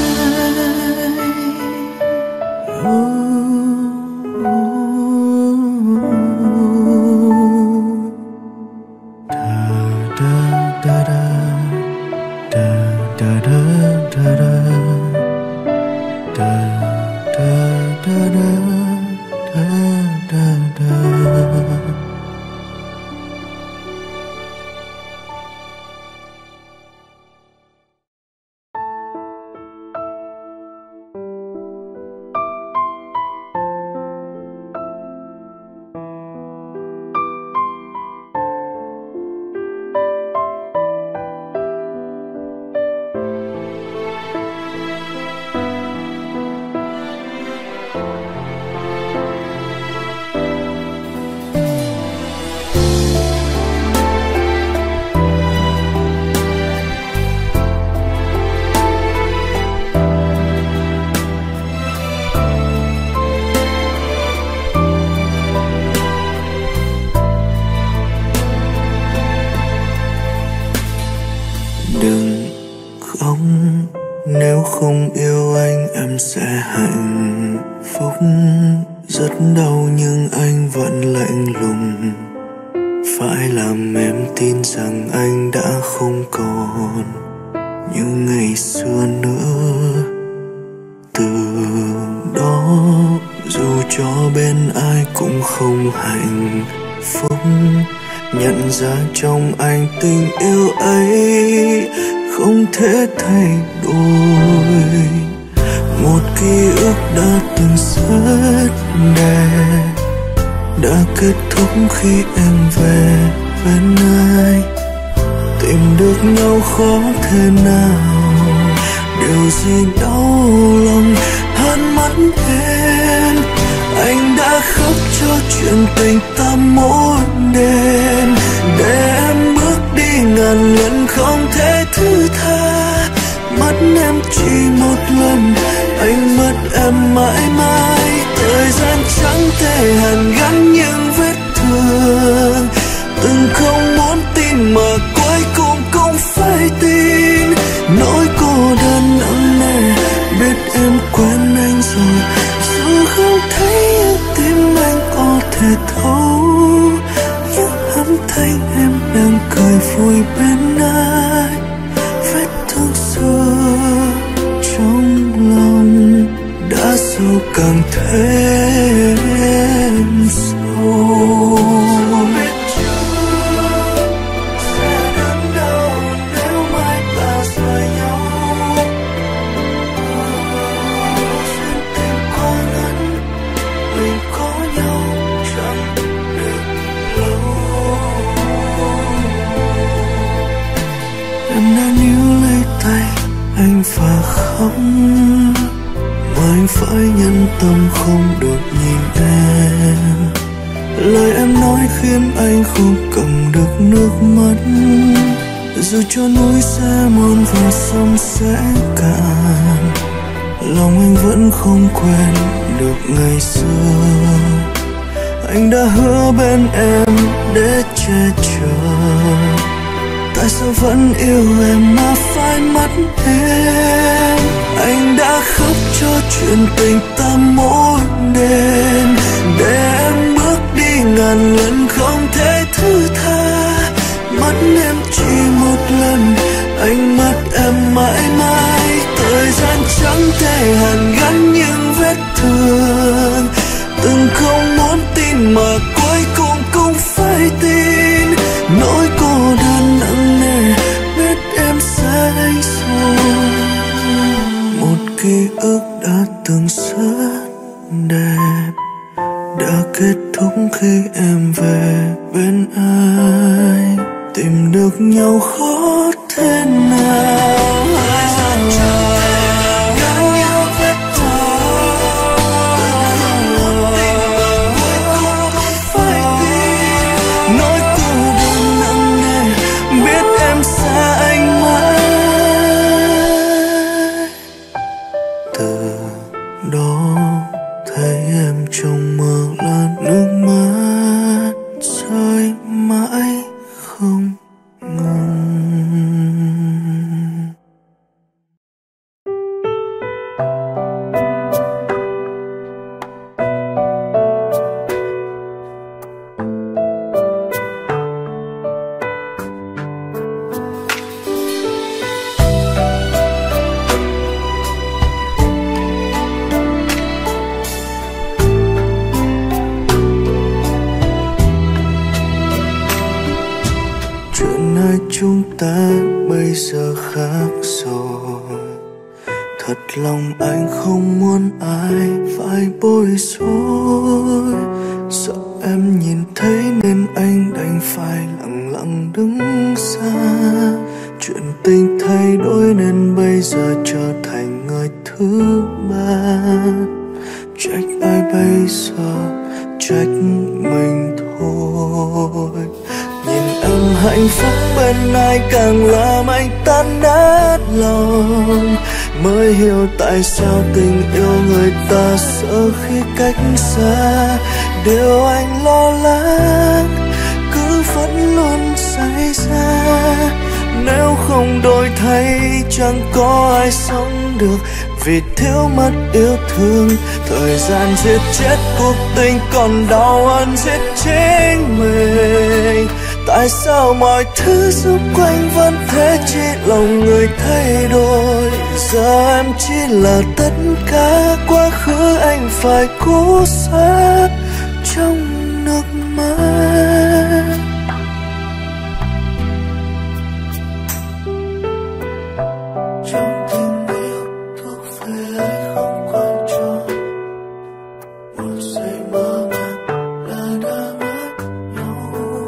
Đừng khóc, nếu không yêu anh em sẽ hạnh phúc. Rất đau nhưng anh vẫn lạnh lùng. Phải làm em tin rằng anh đã không còn như ngày xưa nữa. Từ đó dù cho bên ai cũng không hạnh phúc. Nhận ra trong anh tình yêu ấy không thể thay đổi. Một ký ức đã từng rất đẹp đã kết thúc khi em về bên ai. Tìm được nhau khó thể nào, điều gì đau lòng hơn mất em. Anh đã khóc cho chuyện tình ta mỗi đêm, để em bước đi ngàn lần không thể thứ tha. Mất em chỉ một lần, anh mất em mãi mãi. Thời gian chẳng thể hàn gắn những vết thương. Từng không muốn tin mà cuối cùng cũng phải tin. Nỗi cô đơn nặng nề, biết em quên anh rồi. Dù không thấy tim anh có thể thấu, nhưng âm thanh em đang cười. càng thêm sâu. Biết chưa sẽ đớn đau nếu mai ta rời nhau. Duyên tình quá ngắn, mình có nhau chẳng được lâu. Em đã níu lấy tay anh và khóc, mà anh phải nhân tâm không được nhìn em. Lời em nói khiến anh không cầm được nước mắt, dù cho núi sẽ muôn và sông sẽ cạn, lòng anh vẫn không quên được ngày xưa. Anh đã hứa bên em để che chở, tại sao vẫn yêu em mà phải mất em. Anh đã khóc cho chuyện tình ta mỗi đêm, để em bước đi ngàn lần không thể thứ tha. Mất em chỉ một lần, anh mất em mãi mãi. Thời gian chẳng thể hàn gắn những vết thương, từng không muốn tin mà cuối cùng cũng phải tin. Nỗi cô đơn nặng nề biết em say rồi. Một ký ức đã từng rất đẹp đã kết thúc khi em về bên anh. Tìm được nhau khó thế nào. Trong mơ là nước mắt rơi mãi không ngừng. Chúng ta bây giờ khác rồi, thật lòng anh không muốn ai phải bối rối. Sợ em nhìn thấy nên anh đành phải lặng lặng đứng xa. Chuyện tình thay đổi nên bây giờ trở thành người thứ ba. Trách ai bây giờ, trách mình thôi. Nhìn em hạnh phúc bên ai càng làm anh tan nát lòng. Mới hiểu tại sao tình yêu người ta sợ khi cách xa. Điều anh lo lắng cứ vẫn luôn xảy ra. Nếu không đổi thay chẳng có ai sống được, vì thiếu mất yêu thương. Thời gian giết chết cuộc tình còn đau hơn giết chính mình. Tại sao mọi thứ xung quanh vẫn thế, chỉ lòng người thay đổi. Giờ em chỉ là tất cả, quá khứ anh phải cố sát trong nước mắt. Trong tình yêu thuộc về ai không quan trọng, một giây mơ màng là đã mất nhau.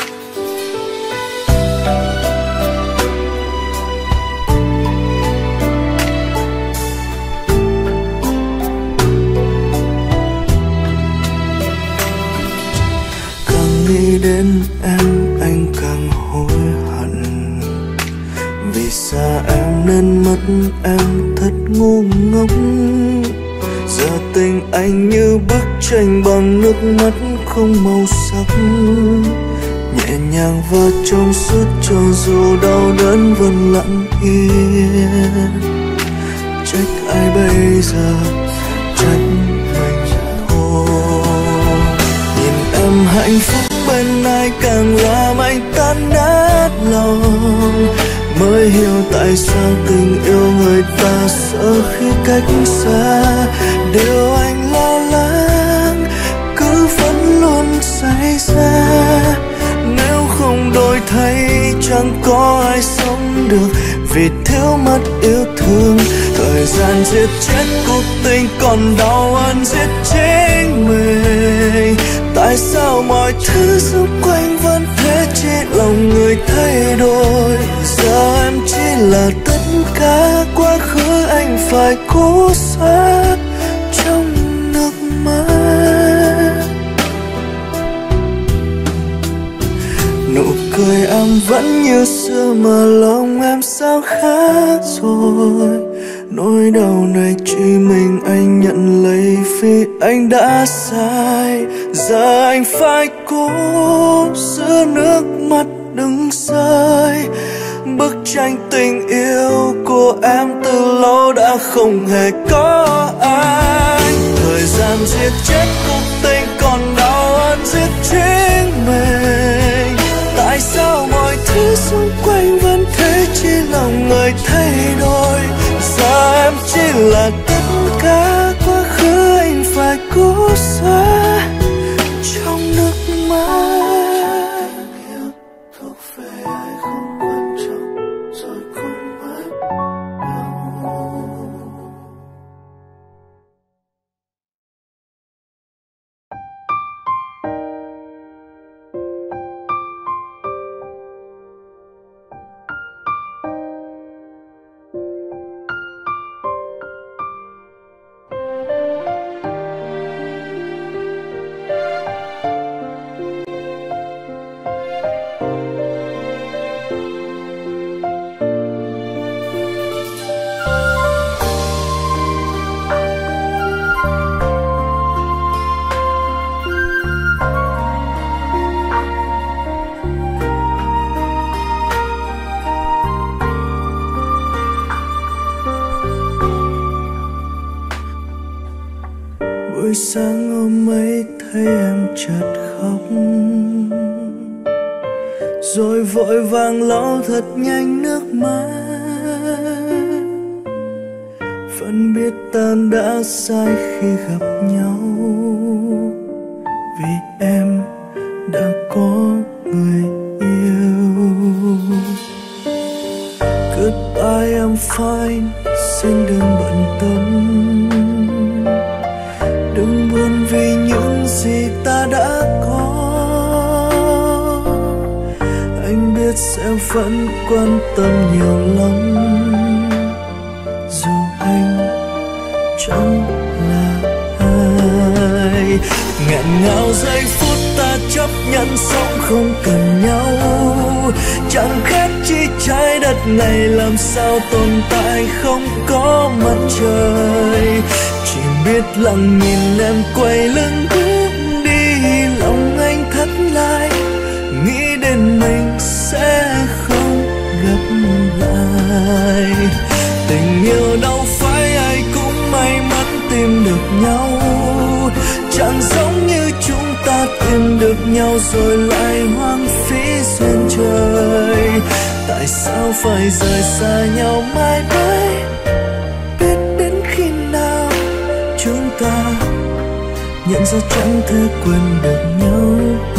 Càng nghĩ đến em anh càng hối hận, vì xa em nên mất em thật ngu ngốc. Giờ tình anh như bức tranh bằng nước mắt không màu sắc, nhẹ nhàng và trong suốt cho dù đau đớn vẫn lặng yên. Trách ai bây giờ, trách mình thôi. Nhìn em hạnh phúc bên ai càng làm anh tan nát lòng. Mới hiểu tại sao tình yêu người ta sợ khi cách xa. Điều anh thấy chẳng có ai sống được vì thiếu mất yêu thương. Thời gian giết chết cuộc tình còn đau hơn giết chính mình. Tại sao mọi thứ xung quanh vẫn thế, chỉ lòng người thay đổi. Giờ em chỉ là tất cả quá khứ anh phải cố xóa trong nước mắt. Nụ cười em vẫn như xưa mà lòng em sao khác rồi. Nỗi đau này chỉ mình anh nhận lấy vì anh đã sai. Giờ anh phải cố giữ nước mắt đừng rơi. Bức tranh tình yêu của em từ lâu đã không hề có anh. Thời gian giết chết cuộc tình còn đau hơn giết chính mình. Tại sao mọi thứ xung quanh vẫn thế, chỉ lòng người thay đổi. Giờ em chỉ là tất cả quá khứ anh phải cố xóa trong nước mắt. Thuộc về ai không quan trọng rồi cũng mất nhau. Buổi sáng hôm ấy thấy em chợt khóc, rồi vội vàng lau thật nhanh nước mắt. Vẫn biết ta đã sai khi gặp nhau, vì em đã có người yêu. Goodbye I'm fine, xin đừng bận tâm. Đừng buồn vì những gì ta đã có. Anh biết sẽ vẫn quan tâm nhiều lắm, dù anh chẳng là ai. Nghẹn ngào giây phút ta chấp nhận sống không cần nhau. Chẳng khác chi trái đất này làm sao tồn tại không có mặt trời. Chỉ biết lặng nhìn em quay lưng bước đi, lòng anh thắt lại, nghĩ đến mình sẽ không gặp lại. Tình yêu đâu phải ai cũng may mắn tìm được nhau, chẳng giống như chúng ta tìm được nhau rồi lại hoang phí duyên trời. Tại sao phải rời xa nhau mãi mãi, biết đến khi nào chúng ta nhận ra chẳng thể quên được nhau.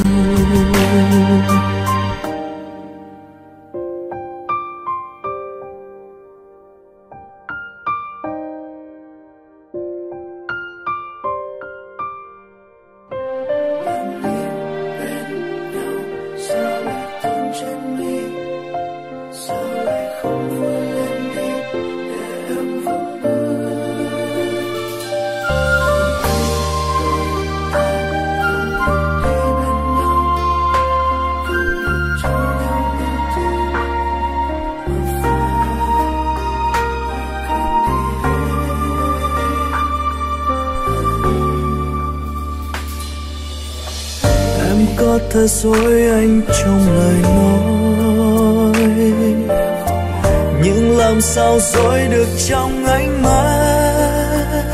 Có thể dối anh trong lời nói, nhưng làm sao dối được trong ánh mắt.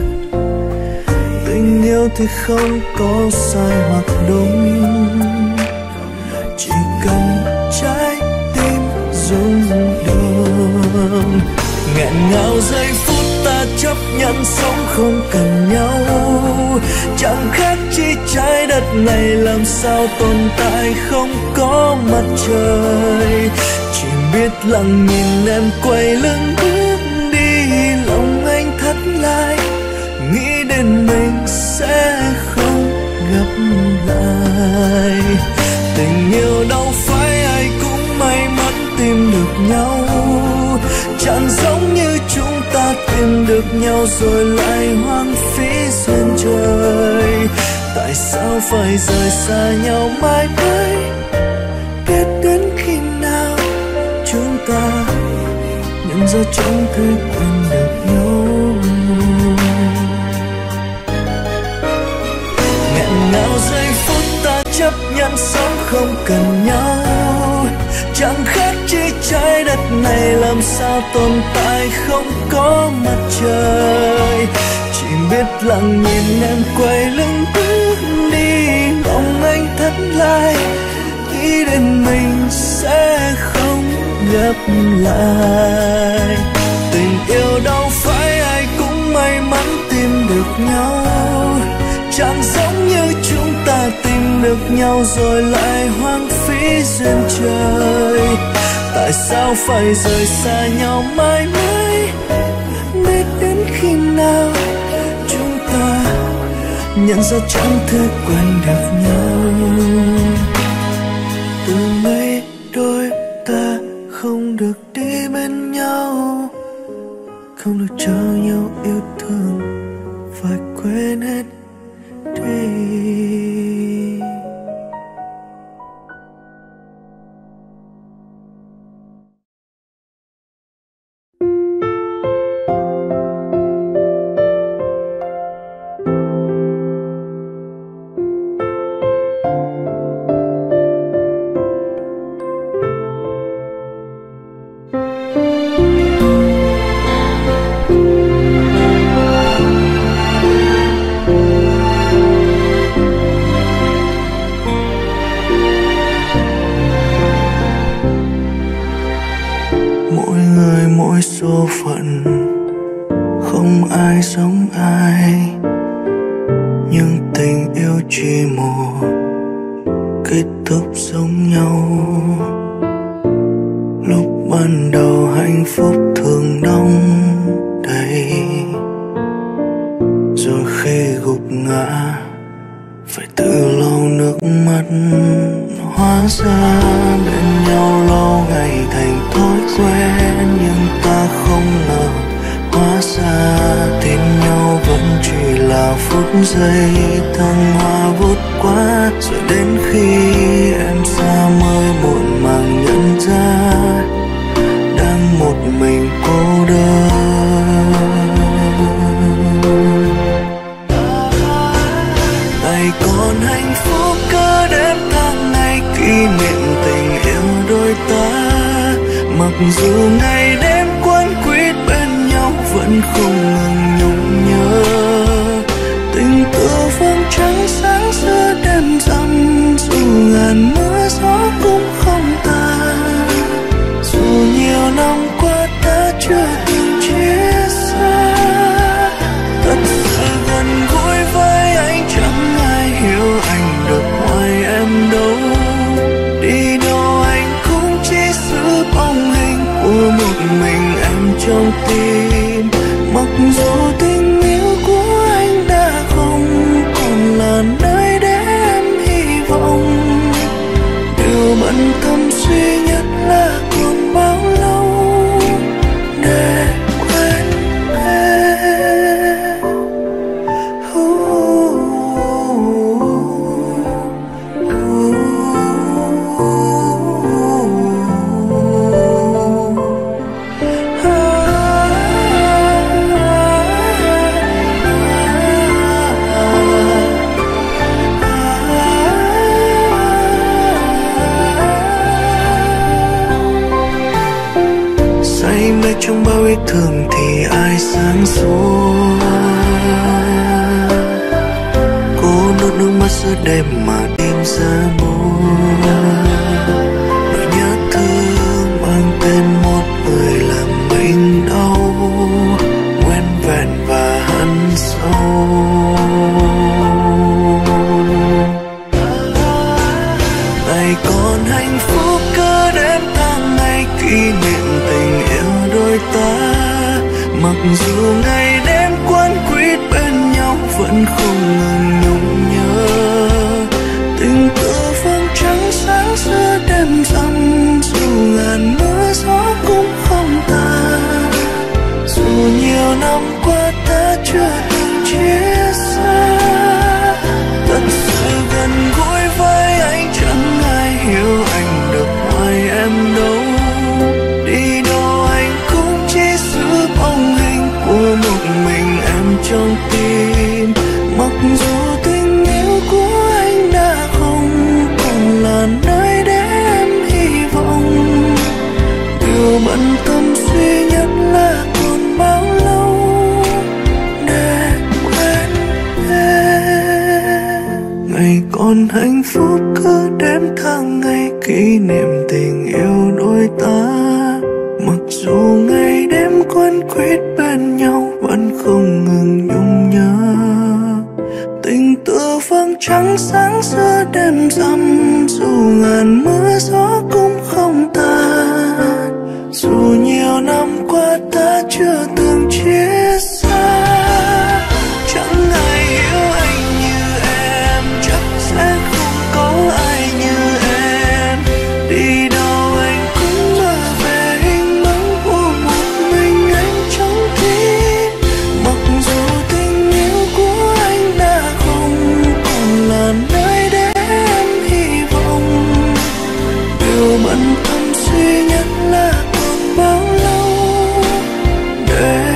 Tình yêu thì không có sai hoặc đúng, chỉ cần trái tim rung động. Nghẹn ngào giây phút ta chấp nhận sống không cần nhau. Chẳng khác chi trái đất này làm sao tồn tại không có mặt trời. Chỉ biết lặng nhìn em quay lưng bước đi, lòng anh thắt lại, nghĩ đến mình sẽ không gặp lại. Tình yêu đâu phải ai cũng may mắn tìm được nhau, chẳng giống như chúng ta tìm được nhau rồi lại hoang phí duyên trời. Tại sao phải rời xa nhau mãi mãi, biết đến khi nào chúng ta nhận ra chẳng thể quên được nhau. Nghẹn ngào giây phút ta chấp nhận sống không cần nhau, chẳng khác chi trái đất này làm sao tồn tại không có mặt trời. Chỉ biết lặng nhìn em quay lưng bước đi, lòng anh thắt lại, nghĩ đến mình sẽ không gặp lại. Tình yêu đâu phải ai cũng may mắn tìm được nhau, chẳng giống như chúng ta tìm được nhau rồi lại hoang phí duyên trời. Tại sao phải rời xa nhau mãi mãi, biết đến khi nào chúng ta nhận ra chẳng thể quên được nhau. Từ nay đôi ta không được đi bên nhau, không được cho nhau yêu thương, phải quên hết đi. Số phận không ai giống ai, nhưng tình yêu chỉ một kết thúc giống nhau. Lúc ban đầu hạnh phúc thường đong đầy, rồi khi gục ngã phải tự lau nước mắt. Hóa ra bên nhau lâu ngày thành thói quen, nhưng ta không ngờ hóa ra tin nhau vẫn chỉ là phút giây thăng hoa vút qua. Rồi đến khi em xa mới muộn màng nhận ra đang một mình cô đơn. Ngày còn hạnh phúc cứ đến tháng ngày kỷ niệm tình yêu đôi ta, mặc dù ngày đêm quấn quýt bên nhau vẫn không ngừng nhung nhớ. Tình tự vương trắng sáng giữa đêm rằm, dù ngàn mưa gió cũng không tan. Dù nhiều năm qua ta chưa từng chia xa, thật sự gần gũi với anh chẳng ai hiểu anh được ngoài em đâu. Đi đâu anh cũng chỉ giữ bóng hình của một mình em trong tim. Mặc dù tình yêu của anh đã không còn là nơi để em hy vọng, điều bận tâm duy nhất là còn bao lâu để quên em. Say mê trong bao yêu thương thì ai sáng suốt, cố nuốt nước mắt giữa đêm mà đêm ra buồn. Nỗi nhớ thương mang tên một người làm mình đau, nguyên vẹn Mặc dù ngày đêm quấn quýt bên nhau vẫn không ngừng nhung nhớ. Tình cờ phương trắng sáng giữa đêm rằm, dù ngàn mưa gió cũng không tàn. Dù nhiều năm qua ta chưa từng chia xa, thật sự gần gũi với anh chẳng ai hiểu anh được ngoài em đâu. Đi đâu anh cũng chỉ giữ bóng hình của một mình em trong tim. Mặc dù tình yêu của anh đã không còn là nơi để em hy vọng, điều bận tâm duy nhất là còn bao lâu để quên em. Ngày còn hạnh phúc cứ đếm tháng ngày kỷ niệm tình yêu đôi ta. Mặc dù ngày đêm quấn quýt bên nhau vẫn không ngừng nhung nhớ. Tình tựa vầng trăng sáng giữa đêm rằm, dù ngàn mưa gió cũng không tàn. Dù nhiều năm qua ta chưa từng chia xa, chẳng ai hiểu anh như em, chắc sẽ không có ai như em. Đi đâu anh cũng mơ về hình bóng của một mình anh trong tim. Mặc dù tình yêu của anh đã không còn là nơi để em hy vọng, điều bận tâm duy nhất là còn bao lâu để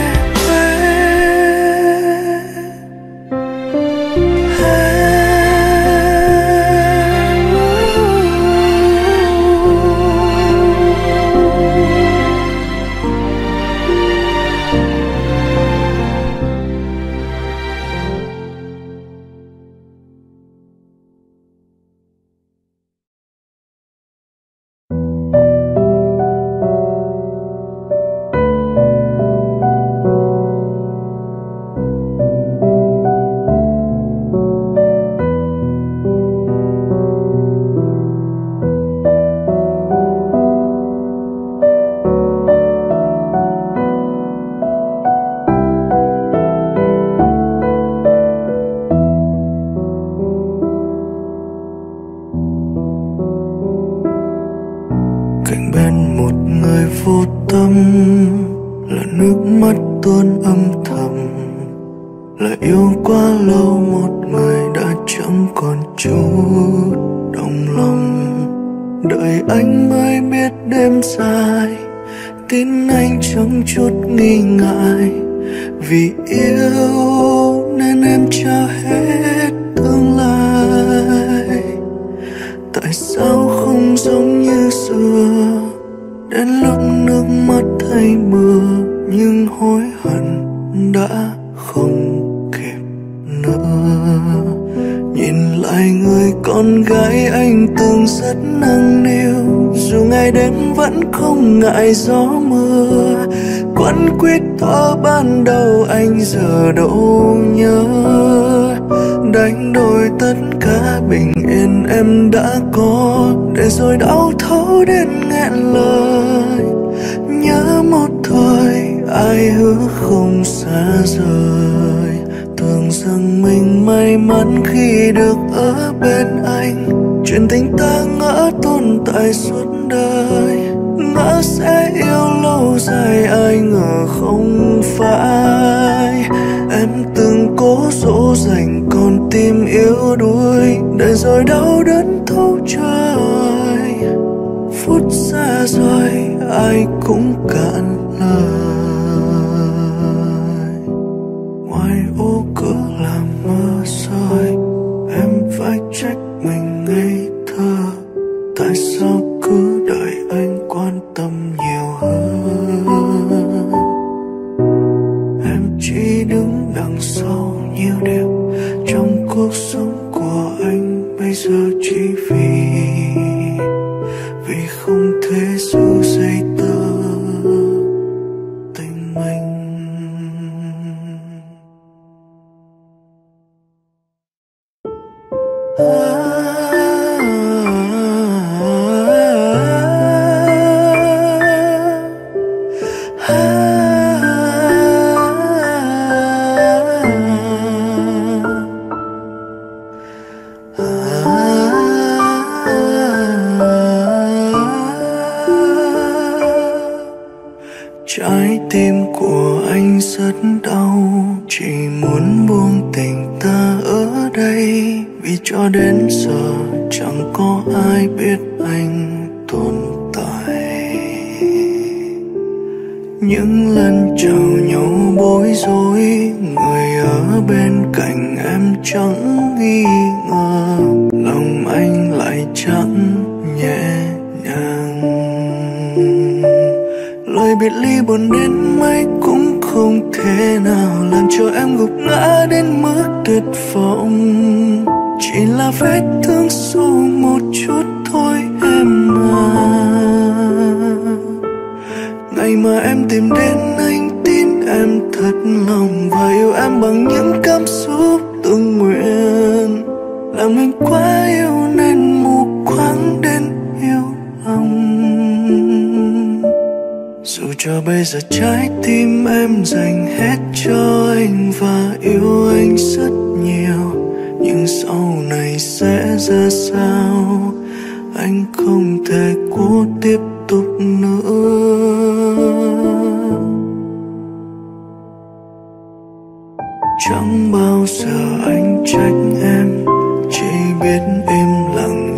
cạnh bên một người vô tâm là nước mắt tuôn âm thầm, là yêu quá lâu một người đã chẳng còn chút đồng lòng. Đợi anh mới biết đêm dài, tin anh chẳng chút nghi ngại. Vì yêu nên em trao hết tương lai. Tại sao không giống như xưa, đến lúc nước mắt thay mưa, nhưng hối hận đã không kịp nữa. Nhìn lại người con gái anh từng rất nâng niu, dù ngày đêm vẫn không ngại gió mưa. Quấn quýt thơ ban đầu anh giờ đâu nhớ, đánh đổi tất cả bình yên em đã có, để rồi đau thấu đến nghẹn lời. Nhớ một thời ai hứa không xa rời, tưởng rằng mình may mắn khi được ở bên anh. Chuyện tình ta ngỡ tồn tại suốt đời, ngỡ sẽ yêu lâu dài, ai ngờ không phải. Em từng cố dỗ dành con tim yếu đuối, để rồi đau đớn thấu trời. Phút xa rồi ai cũng cạn lời, ngoài ô cửa làm mưa rơi. Em phải trách mình ngây thơ, tại sao cứ đợi anh quan tâm nhiều hơn. Em chỉ đứng đằng sau nhiều điều trong cuộc sống của anh bây giờ, chỉ vì không thể giữ dây tơ tình mình. anh rất đau, chỉ muốn buông tình ta ở đây, vì cho đến giờ chẳng có ai biết anh tồn tại. Những lần chào nhau bối rối, người ở bên cạnh em chẳng nghi ngờ, lòng anh lại chẳng nhẹ nhàng. Lời biệt ly buồn đến mấy cũng không thể nào làm cho em gục ngã đến mức tuyệt vọng. Chỉ là vết thương sâu một chút thôi em à. Ngày mà em tìm đến anh tin em thật lòng, và yêu em bằng những cảm xúc tự nguyện. Là mình quá yêu nên mù quáng đến yêu lòng. Dù cho bây giờ trái tim em dành hết cho anh và yêu anh rất nhiều, nhưng sau này sẽ ra sao anh không thể cố tiếp tục nữa. Chẳng bao giờ anh trách em, chỉ biết im lặng